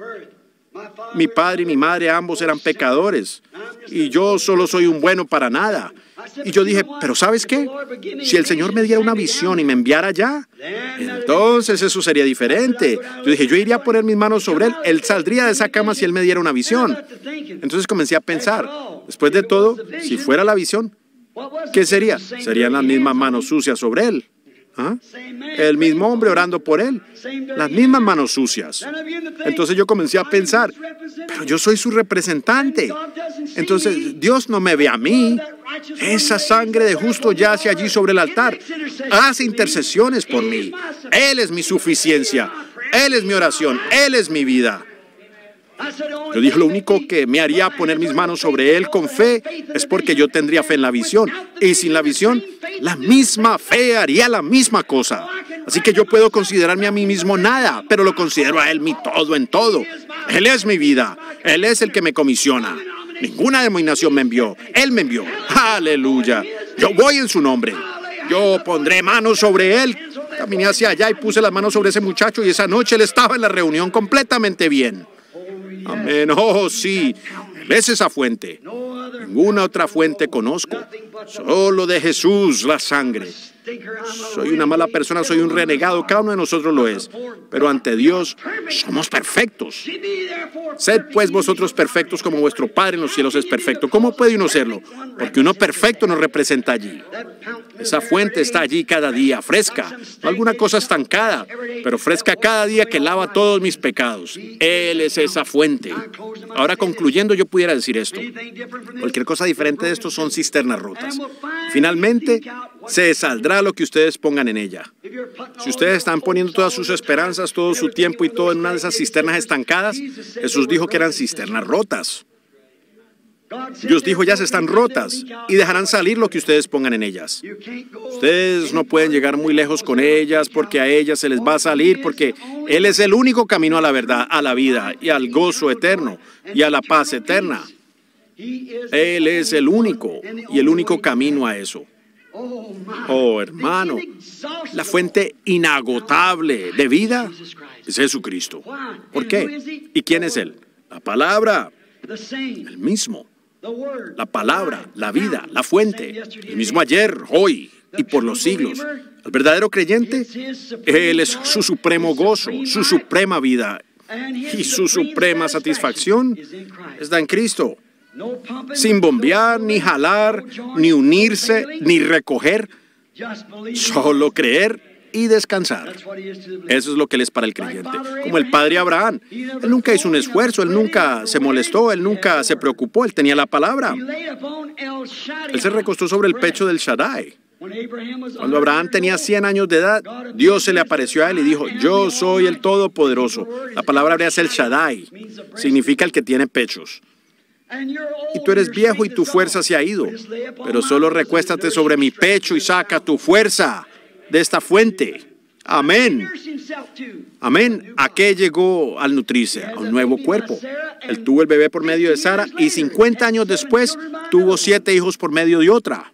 Mi padre y mi madre ambos eran pecadores. Y yo solo soy un bueno para nada. Y yo dije, pero ¿sabes qué? Si el Señor me diera una visión y me enviara allá, entonces eso sería diferente. Yo dije, yo iría a poner mis manos sobre él, él saldría de esa cama si él me diera una visión. Entonces comencé a pensar, después de todo, si fuera la visión, ¿qué sería? Serían las mismas manos sucias sobre él. ¿Ah? El mismo hombre orando por él, las mismas manos sucias. Entonces yo comencé a pensar, pero yo soy su representante. Entonces Dios no me ve a mí. Esa sangre de justo yace allí sobre el altar. Hace intercesiones por mí. Él es mi suficiencia. Él es mi oración. Él es mi vida. Yo dije, lo único que me haría poner mis manos sobre él con fe es porque yo tendría fe en la visión. Y sin la visión, la misma fe haría la misma cosa. Así que yo puedo considerarme a mí mismo nada, pero lo considero a él mi todo en todo. Él es mi vida. Él es el que me comisiona. Ninguna denominación me envió. Él me envió. Aleluya. Yo voy en su nombre. Yo pondré manos sobre él. Caminé hacia allá y puse las manos sobre ese muchacho y esa noche él estaba en la reunión completamente bien. Amén. Oh, sí. Él es esa fuente. Ninguna otra fuente conozco. Solo de Jesús la sangre. Soy una mala persona, soy un renegado. Cada uno de nosotros lo es. Pero ante Dios somos perfectos. Sed pues vosotros perfectos como vuestro Padre en los cielos es perfecto. ¿Cómo puede uno serlo? Porque uno perfecto nos representa allí. Esa fuente está allí cada día, fresca. No alguna cosa estancada, pero fresca cada día que lava todos mis pecados. Él es esa fuente. Ahora concluyendo, yo pudiera decir esto. Cualquier cosa diferente de esto son cisternas rotas. Finalmente, se saldrá lo que ustedes pongan en ella. Si ustedes están poniendo todas sus esperanzas, todo su tiempo y todo en una de esas cisternas estancadas, Jesús dijo que eran cisternas rotas. Dios dijo, ya se están rotas y dejarán salir lo que ustedes pongan en ellas. Ustedes no pueden llegar muy lejos con ellas porque a ellas se les va a salir, porque Él es el único camino a la verdad, a la vida y al gozo eterno y a la paz eterna. Él es el único y el único camino a eso. Oh, hermano, la fuente inagotable de vida es Jesucristo. ¿Por qué? ¿Y quién es Él? La palabra, el mismo. La palabra, la vida, la fuente, el mismo ayer, hoy y por los siglos. El verdadero creyente, Él es su supremo gozo, su suprema vida. Y su suprema satisfacción está en Cristo. Sin bombear, ni jalar, ni unirse, ni recoger. Solo creer y descansar. Eso es lo que Él es para el creyente. Como el padre Abraham. Él nunca hizo un esfuerzo, Él nunca se molestó, Él nunca se preocupó, Él tenía la palabra. Él se recostó sobre el pecho del Shaddai. Cuando Abraham tenía cien años de edad, Dios se le apareció a él y dijo, yo soy el Todopoderoso. La palabra hebrea es el Shaddai. Significa el que tiene pechos. Y tú eres viejo y tu fuerza se ha ido. Pero solo recuéstate sobre mi pecho y saca tu fuerza de esta fuente. Amén. Amén. ¿A qué llegó al nutrirse? A un nuevo cuerpo. Él tuvo el bebé por medio de Sara y cincuenta años después tuvo siete hijos por medio de otra.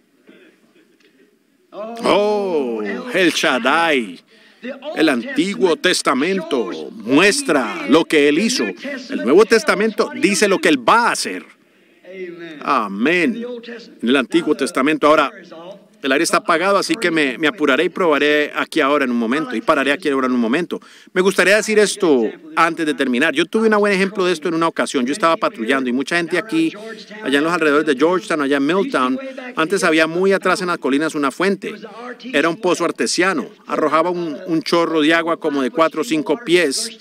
Oh, el Shaddai. El Antiguo Testamento muestra lo que Él hizo. El Nuevo Testamento dice lo que Él va a hacer. Amén. En el Antiguo Testamento. Ahora, el aire está apagado, así que me, me apuraré y probaré aquí ahora en un momento. Y pararé aquí ahora en un momento. Me gustaría decir esto antes de terminar. Yo tuve un buen ejemplo de esto en una ocasión. Yo estaba patrullando y mucha gente aquí, allá en los alrededores de Georgetown, allá en Milltown, antes había muy atrás en las colinas una fuente. Era un pozo artesiano. Arrojaba un, un chorro de agua como de cuatro o cinco pies.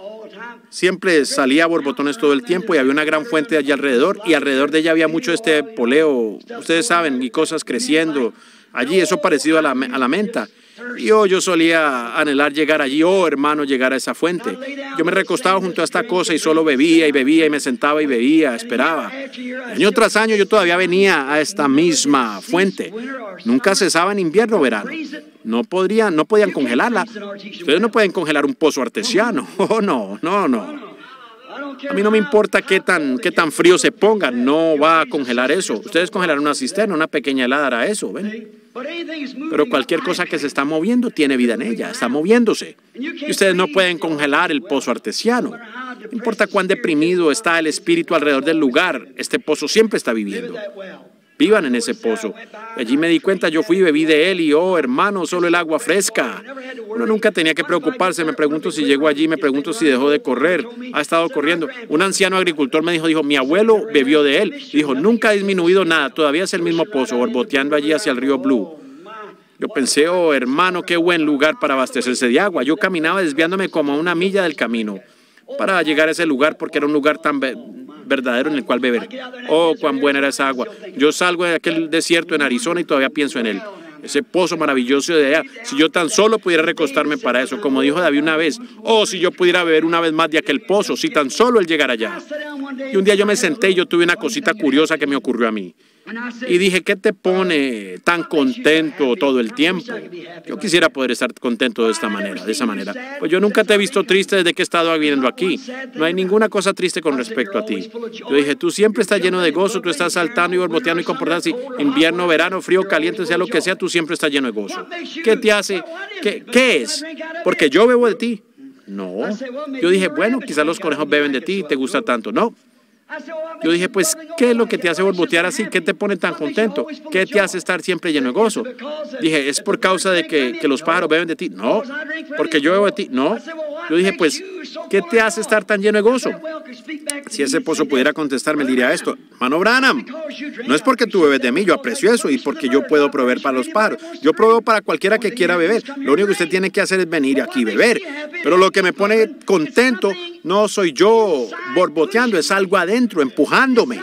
Siempre salía borbotones todo el tiempo y había una gran fuente allí alrededor y alrededor de ella había mucho este poleo, ustedes saben, y cosas creciendo allí, eso parecido a la, a la menta. Y oh, yo solía anhelar llegar allí, oh hermano, llegar a esa fuente. Yo me recostaba junto a esta cosa y solo bebía y bebía y me sentaba y bebía, esperaba. Año tras año yo todavía venía a esta misma fuente. Nunca cesaba en invierno o verano. No podrían, no podían congelarla. Ustedes no pueden congelar un pozo artesiano. Oh, no, no, no. A mí no me importa qué tan, qué tan frío se ponga, no va a congelar eso. Ustedes congelan una cisterna, una pequeña helada hará eso, ¿ven? Pero cualquier cosa que se está moviendo tiene vida en ella, está moviéndose. Y ustedes no pueden congelar el pozo artesiano. No importa cuán deprimido está el espíritu alrededor del lugar, este pozo siempre está viviendo. Vivan en ese pozo. Allí me di cuenta, yo fui y bebí de él y, oh, hermano, solo el agua fresca. Uno nunca tenía que preocuparse. Me pregunto si llegó allí, me pregunto si dejó de correr. Ha estado corriendo. Un anciano agricultor me dijo, dijo, mi abuelo bebió de él. Y dijo, nunca ha disminuido nada, todavía es el mismo pozo, borboteando allí hacia el río Blue. Yo pensé, oh, hermano, qué buen lugar para abastecerse de agua. Yo caminaba desviándome como a una milla del camino para llegar a ese lugar porque era un lugar tan verdadero en el cual beber. Oh, cuán buena era esa agua. Yo salgo de aquel desierto en Arizona y todavía pienso en él. Ese pozo maravilloso de allá. Si yo tan solo pudiera recostarme para eso, como dijo David una vez, oh, si yo pudiera beber una vez más de aquel pozo, si tan solo él llegara allá. Y un día yo me senté y yo tuve una cosita curiosa que me ocurrió a mí. Y dije, ¿qué te pone tan contento todo el tiempo? Yo quisiera poder estar contento de esta manera, de esa manera. Pues yo nunca te he visto triste desde que he estado viviendo aquí. No hay ninguna cosa triste con respecto a ti. Yo dije, tú siempre estás lleno de gozo, tú estás saltando y borboteando y comportándote así. Invierno, verano, frío, caliente, sea lo que sea, tú siempre estás lleno de gozo. ¿Qué te hace? ¿Qué, qué es? Porque yo bebo de ti. No. Yo dije, bueno, quizás los conejos beben de ti y te gusta tanto. No. Yo dije, pues, ¿qué es lo que te hace borbotear así? ¿Qué te pone tan contento? ¿Qué te hace estar siempre lleno de gozo? Dije, ¿es por causa de que, que los pájaros beben de ti? No. ¿Porque yo bebo de ti? No. Yo dije, pues, ¿qué te hace estar tan lleno de gozo? Si ese pozo pudiera contestarme, diría esto, hermano Branham, no es porque tú bebes de mí, yo aprecio eso y porque yo puedo proveer para los pájaros. Yo proveo para cualquiera que quiera beber. Lo único que usted tiene que hacer es venir aquí y beber. Pero lo que me pone contento no soy yo borboteando, es algo adentro, empujándome.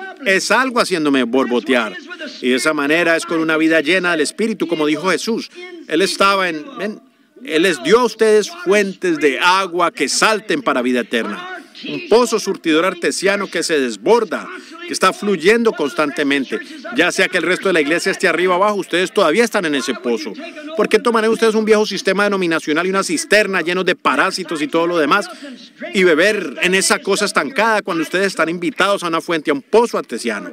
Es algo haciéndome borbotear. Y de esa manera es con una vida llena del Espíritu, como dijo Jesús. Él estaba en... en Él les dio a ustedes fuentes de agua que salten para vida eterna. Un pozo surtidor artesiano que se desborda, que está fluyendo constantemente. Ya sea que el resto de la iglesia esté arriba o abajo, ustedes todavía están en ese pozo. ¿Por qué tomarán ustedes un viejo sistema denominacional y una cisterna llenos de parásitos y todo lo demás y beber en esa cosa estancada cuando ustedes están invitados a una fuente, a un pozo artesiano?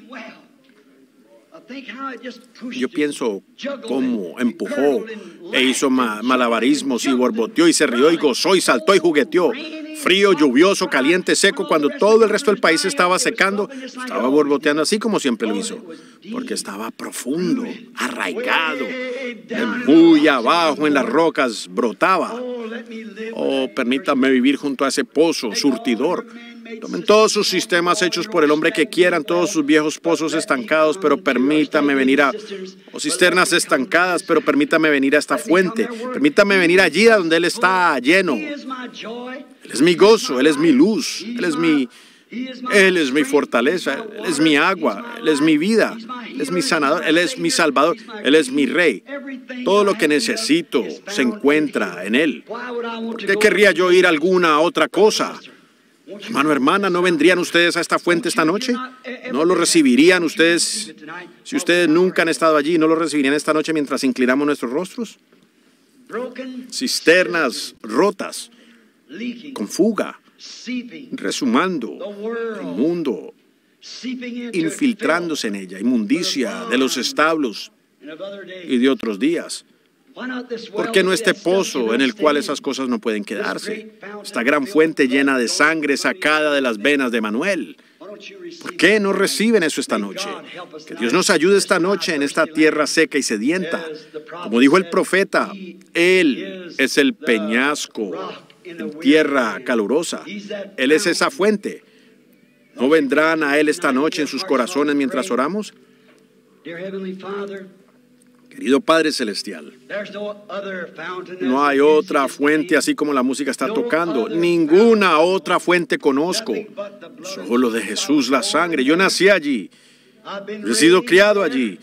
Yo pienso cómo empujó e hizo malabarismos y borboteó y se rió y gozó y saltó y jugueteó. frío, lluvioso, caliente, seco, cuando todo el resto del país estaba secando, estaba borboteando así como siempre lo hizo, porque estaba profundo, arraigado, de muy abajo en las rocas brotaba. Oh, permítanme vivir junto a ese pozo surtidor. Tomen todos sus sistemas hechos por el hombre que quieran, todos sus viejos pozos estancados, pero permítame venir a, o cisternas estancadas, pero permítame venir a esta fuente. Permítame venir allí a donde Él está lleno. Él es mi gozo, Él es mi luz, Él es mi, Él es mi fortaleza, Él es mi agua, Él es mi vida, Él es mi sanador, Él es mi salvador, Él es mi rey. Todo lo que necesito se encuentra en Él. ¿Por qué querría yo ir a alguna otra cosa? Hermano, hermana, ¿no vendrían ustedes a esta fuente esta noche? ¿No lo recibirían ustedes? Si ustedes nunca han estado allí, ¿no lo recibirían esta noche mientras inclinamos nuestros rostros? Cisternas rotas, con fuga, resumando el mundo, infiltrándose en ella, inmundicia de los establos y de otros días. ¿Por qué no este pozo en el cual esas cosas no pueden quedarse? Esta gran fuente llena de sangre sacada de las venas de Manuel. ¿Por qué no reciben eso esta noche? Que Dios nos ayude esta noche en esta tierra seca y sedienta. Como dijo el profeta, Él es el peñasco en tierra calurosa. Él es esa fuente. ¿No vendrán a Él esta noche en sus corazones mientras oramos? Querido Padre Celestial, no hay otra fuente así como la música está tocando. Ninguna otra fuente conozco. Solo de Jesús la sangre. Yo nací allí. Yo he sido criado allí.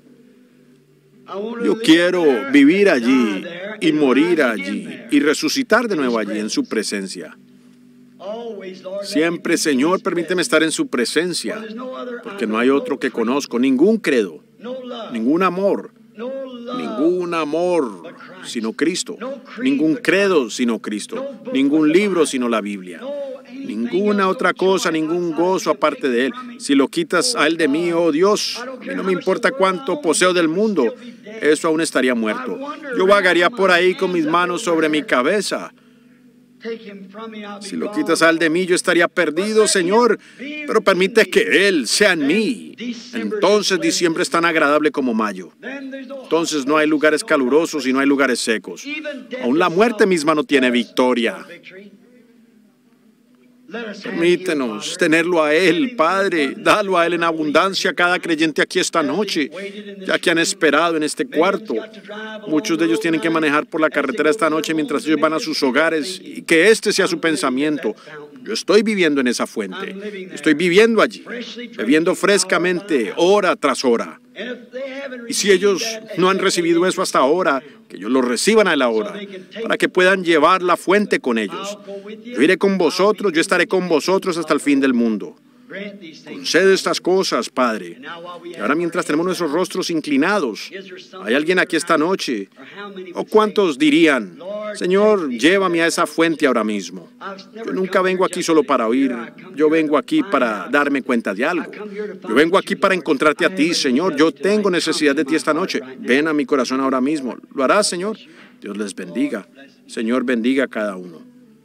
Yo quiero vivir allí y morir allí y resucitar de nuevo allí en su presencia. Siempre, Señor, permíteme estar en su presencia, porque no hay otro que conozco, ningún credo, ningún amor. Ningún amor sino Cristo, ningún credo sino Cristo, ningún libro sino la Biblia, ninguna otra cosa, ningún gozo aparte de Él. Si lo quitas a Él de mí, oh Dios, a mí no me importa cuánto poseo del mundo, eso aún estaría muerto. Yo vagaría por ahí con mis manos sobre mi cabeza. Si lo quitas al de mí, yo estaría perdido, Señor, pero permite que Él sea en mí. Entonces diciembre es tan agradable como mayo. Entonces no hay lugares calurosos y no hay lugares secos. Aún la muerte misma no tiene victoria. Permítenos tenerlo a Él, Padre. Dalo a Él en abundancia a cada creyente aquí esta noche, ya que han esperado en este cuarto. Muchos de ellos tienen que manejar por la carretera esta noche mientras ellos van a sus hogares, y que este sea su pensamiento. Yo estoy viviendo en esa fuente. Estoy viviendo allí, bebiendo frescamente, hora tras hora. Y si ellos no han recibido eso hasta ahora, que ellos lo reciban a la hora, para que puedan llevar la fuente con ellos. Yo iré con vosotros, yo estaré con vosotros hasta el fin del mundo. Concede estas cosas, Padre. Y ahora, mientras tenemos nuestros rostros inclinados, ¿hay alguien aquí esta noche? ¿O cuántos dirían, Señor, llévame a esa fuente ahora mismo? Yo nunca vengo aquí solo para oír. Yo vengo aquí para darme cuenta de algo. Yo vengo aquí para encontrarte a ti, Señor. Yo tengo necesidad de ti esta noche. Ven a mi corazón ahora mismo. ¿Lo harás, Señor? Dios les bendiga. Señor, bendiga a cada uno.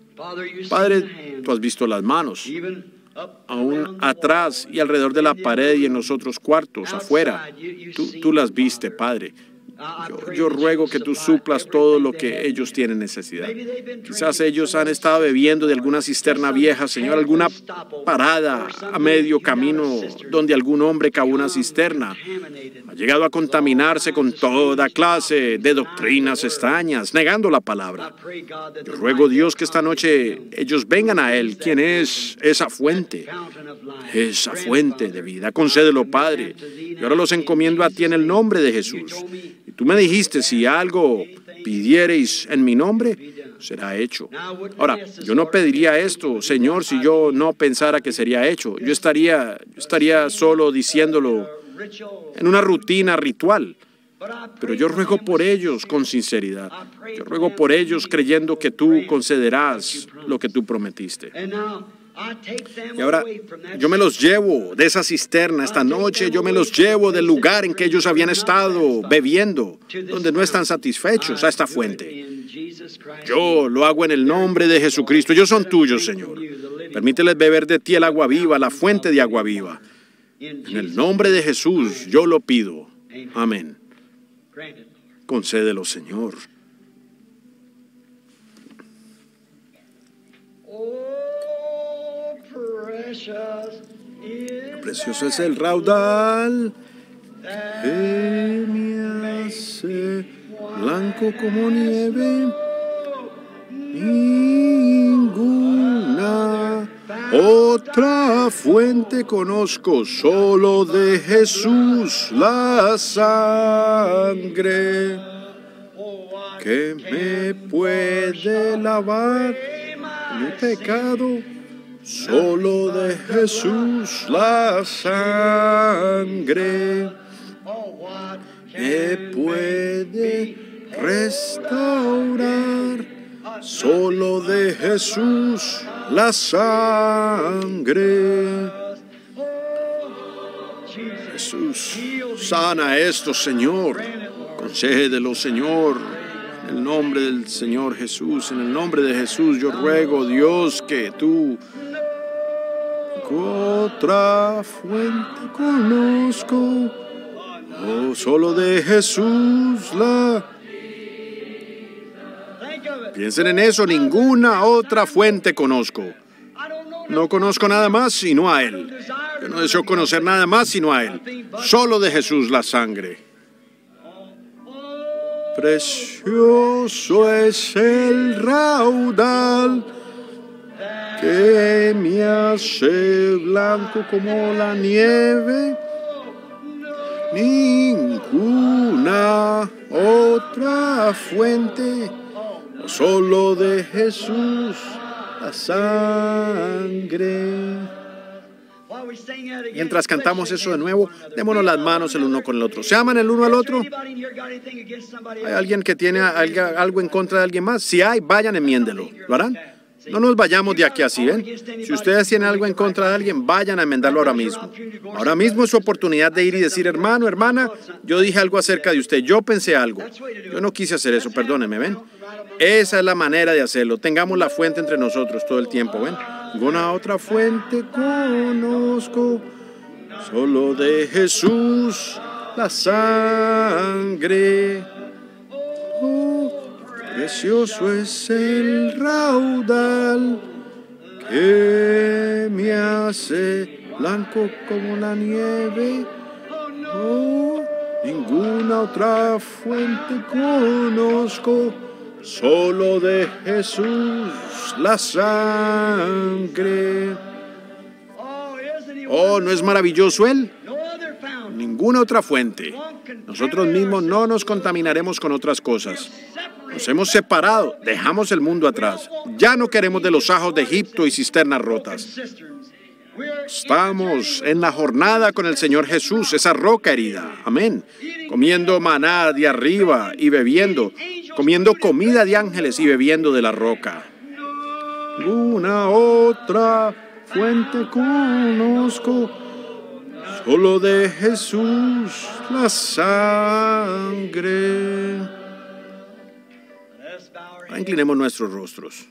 Padre, tú has visto las manos, aún atrás y alrededor de la pared y en los otros cuartos, afuera. Tú, tú las viste, Padre. Yo, yo ruego que tú suplas todo lo que ellos tienen necesidad. Quizás ellos han estado bebiendo de alguna cisterna vieja, Señor, alguna parada a medio camino donde algún hombre cavó una cisterna. Ha llegado a contaminarse con toda clase de doctrinas extrañas, negando la palabra. Yo ruego, Dios, que esta noche ellos vengan a Él, quien es esa fuente, esa fuente de vida. Concédelo, Padre. Y ahora los encomiendo a ti en el nombre de Jesús. Y tú me dijiste, si algo pidiereis en mi nombre, será hecho. Ahora, yo no pediría esto, Señor, si yo no pensara que sería hecho. Yo estaría, yo estaría solo diciéndolo en una rutina ritual. Pero yo ruego por ellos con sinceridad. Yo ruego por ellos creyendo que tú concederás lo que tú prometiste. Y ahora yo me los llevo de esa cisterna esta noche, yo me los llevo del lugar en que ellos habían estado bebiendo, donde no están satisfechos, a esta fuente. Yo lo hago en el nombre de Jesucristo. Ellos son tuyos, Señor. Permíteles beber de ti el agua viva, la fuente de agua viva. En el nombre de Jesús yo lo pido. Amén. Concédelo, Señor. Precioso es el raudal que me hace blanco como nieve. Ninguna otra fuente conozco, solo de Jesús la sangre que me puede lavar mi pecado. Solo de Jesús la sangre me puede restaurar. Solo de Jesús la sangre. Jesús, sana esto, Señor. Concédelo, Señor. En el nombre del Señor Jesús, en el nombre de Jesús, yo ruego, Dios, que tú otra fuente conozco, oh, solo de Jesús la. Piensen en eso, ninguna otra fuente conozco. No conozco nada más sino a Él. Yo no deseo conocer nada más sino a Él. Solo de Jesús la sangre. Precioso es el raudal que me hace blanco como la nieve. Ninguna otra fuente, solo de Jesús la sangre. Mientras cantamos eso de nuevo, démonos las manos el uno con el otro. ¿Se aman el uno al otro? ¿Hay alguien que tiene algo en contra de alguien más? Si hay, vayan, enmiéndelo. ¿Lo harán? No nos vayamos de aquí así, ¿ven? Si ustedes tienen algo en contra de alguien, vayan a enmendarlo ahora mismo. Ahora mismo es su oportunidad de ir y decir, hermano, hermana, yo dije algo acerca de usted, yo pensé algo. Yo no quise hacer eso, perdónenme, ¿ven? Esa es la manera de hacerlo. Tengamos la fuente entre nosotros todo el tiempo, ¿ven? Ninguna otra fuente conozco, solo de Jesús la sangre. Oh, precioso es el raudal que me hace blanco como la nieve. Oh, ninguna otra fuente conozco, solo de Jesús la sangre. Oh, ¿no es maravilloso Él? Ninguna otra fuente. Nosotros mismos no nos contaminaremos con otras cosas. Nos hemos separado, dejamos el mundo atrás. Ya no queremos de los ajos de Egipto y cisternas rotas. Estamos en la jornada con el Señor Jesús, esa roca herida. Amén. Comiendo maná de arriba y bebiendo, comiendo comida de ángeles y bebiendo de la roca. Ninguna otra fuente conozco, solo de Jesús la sangre. Inclinemos nuestros rostros,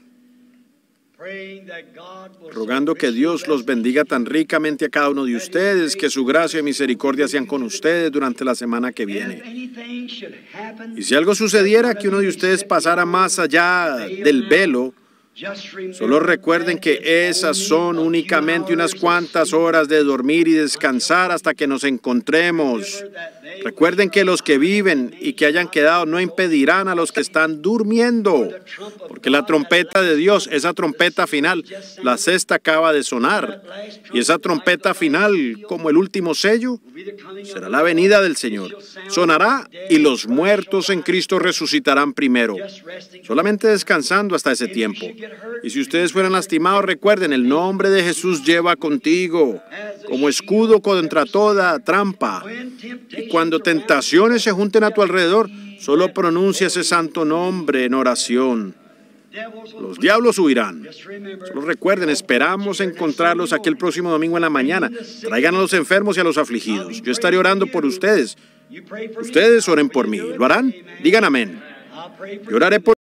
rogando que Dios los bendiga tan ricamente a cada uno de ustedes, que su gracia y misericordia sean con ustedes durante la semana que viene. Y si algo sucediera, que uno de ustedes pasara más allá del velo, solo recuerden que esas son únicamente unas cuantas horas de dormir y descansar hasta que nos encontremos. Recuerden que los que viven y que hayan quedado no impedirán a los que están durmiendo, porque la trompeta de Dios, esa trompeta final, la sexta acaba de sonar, y esa trompeta final, como el último sello, será la venida del Señor. Sonará y los muertos en Cristo resucitarán primero, solamente descansando hasta ese tiempo. Y si ustedes fueran lastimados, recuerden, el nombre de Jesús lleva contigo como escudo contra toda trampa. Y cuando tentaciones se junten a tu alrededor, solo pronuncia ese santo nombre en oración. Los diablos huirán. Solo recuerden, esperamos encontrarlos aquí el próximo domingo en la mañana. Traigan a los enfermos y a los afligidos. Yo estaré orando por ustedes. Ustedes oren por mí. ¿Lo harán? Digan amén. Yo oraré por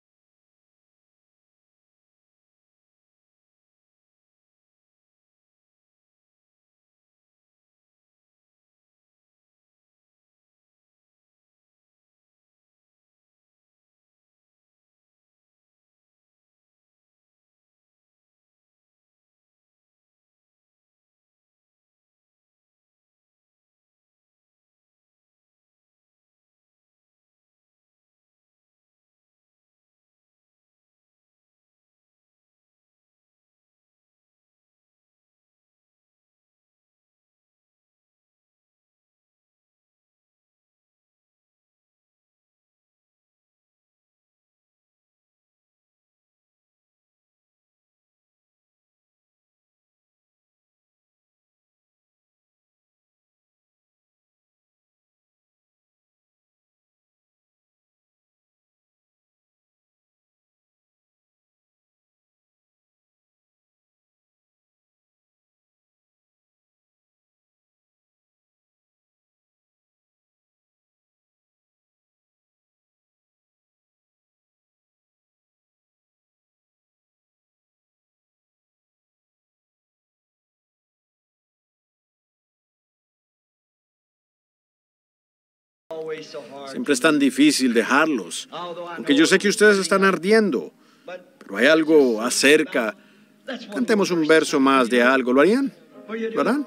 Siempre es tan difícil dejarlos, aunque yo sé que ustedes están ardiendo, pero hay algo acerca. Cantemos un verso más de algo. ¿Lo harían? ¿Lo harán?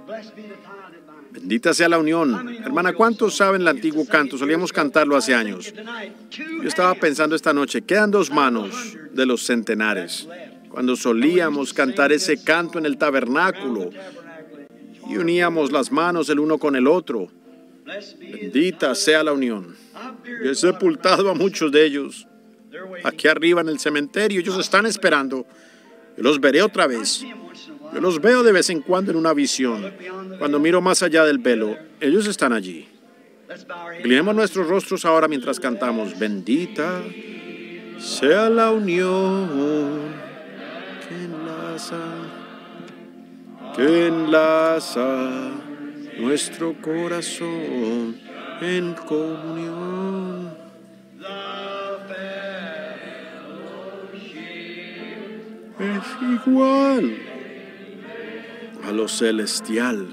Bendita sea la unión. Hermana, ¿cuántos saben el antiguo canto? Solíamos cantarlo hace años. Yo estaba pensando esta noche, quedan dos manos de los centenares, cuando solíamos cantar ese canto en el tabernáculo y uníamos las manos el uno con el otro. Bendita sea la unión. Yo he sepultado a muchos de ellos aquí arriba en el cementerio. Ellos están esperando. Yo los veré otra vez. Yo los veo de vez en cuando en una visión. Cuando miro más allá del velo, ellos están allí. Inclinemos nuestros rostros ahora mientras cantamos. Bendita sea la unión que enlaza, que enlaza nuestro corazón en comunión. Es igual a lo celestial.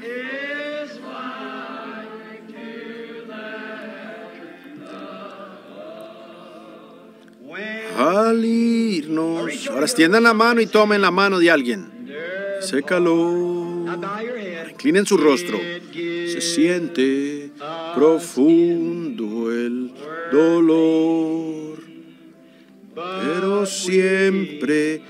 Al irnos, ahora extiendan la mano y tomen la mano de alguien. Ese calor. Inclinen su rostro. Se siente profundo el dolor, pero siempre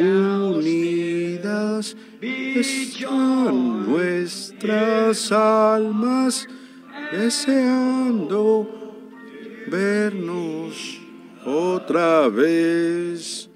unidas están nuestras almas, deseando vernos otra vez.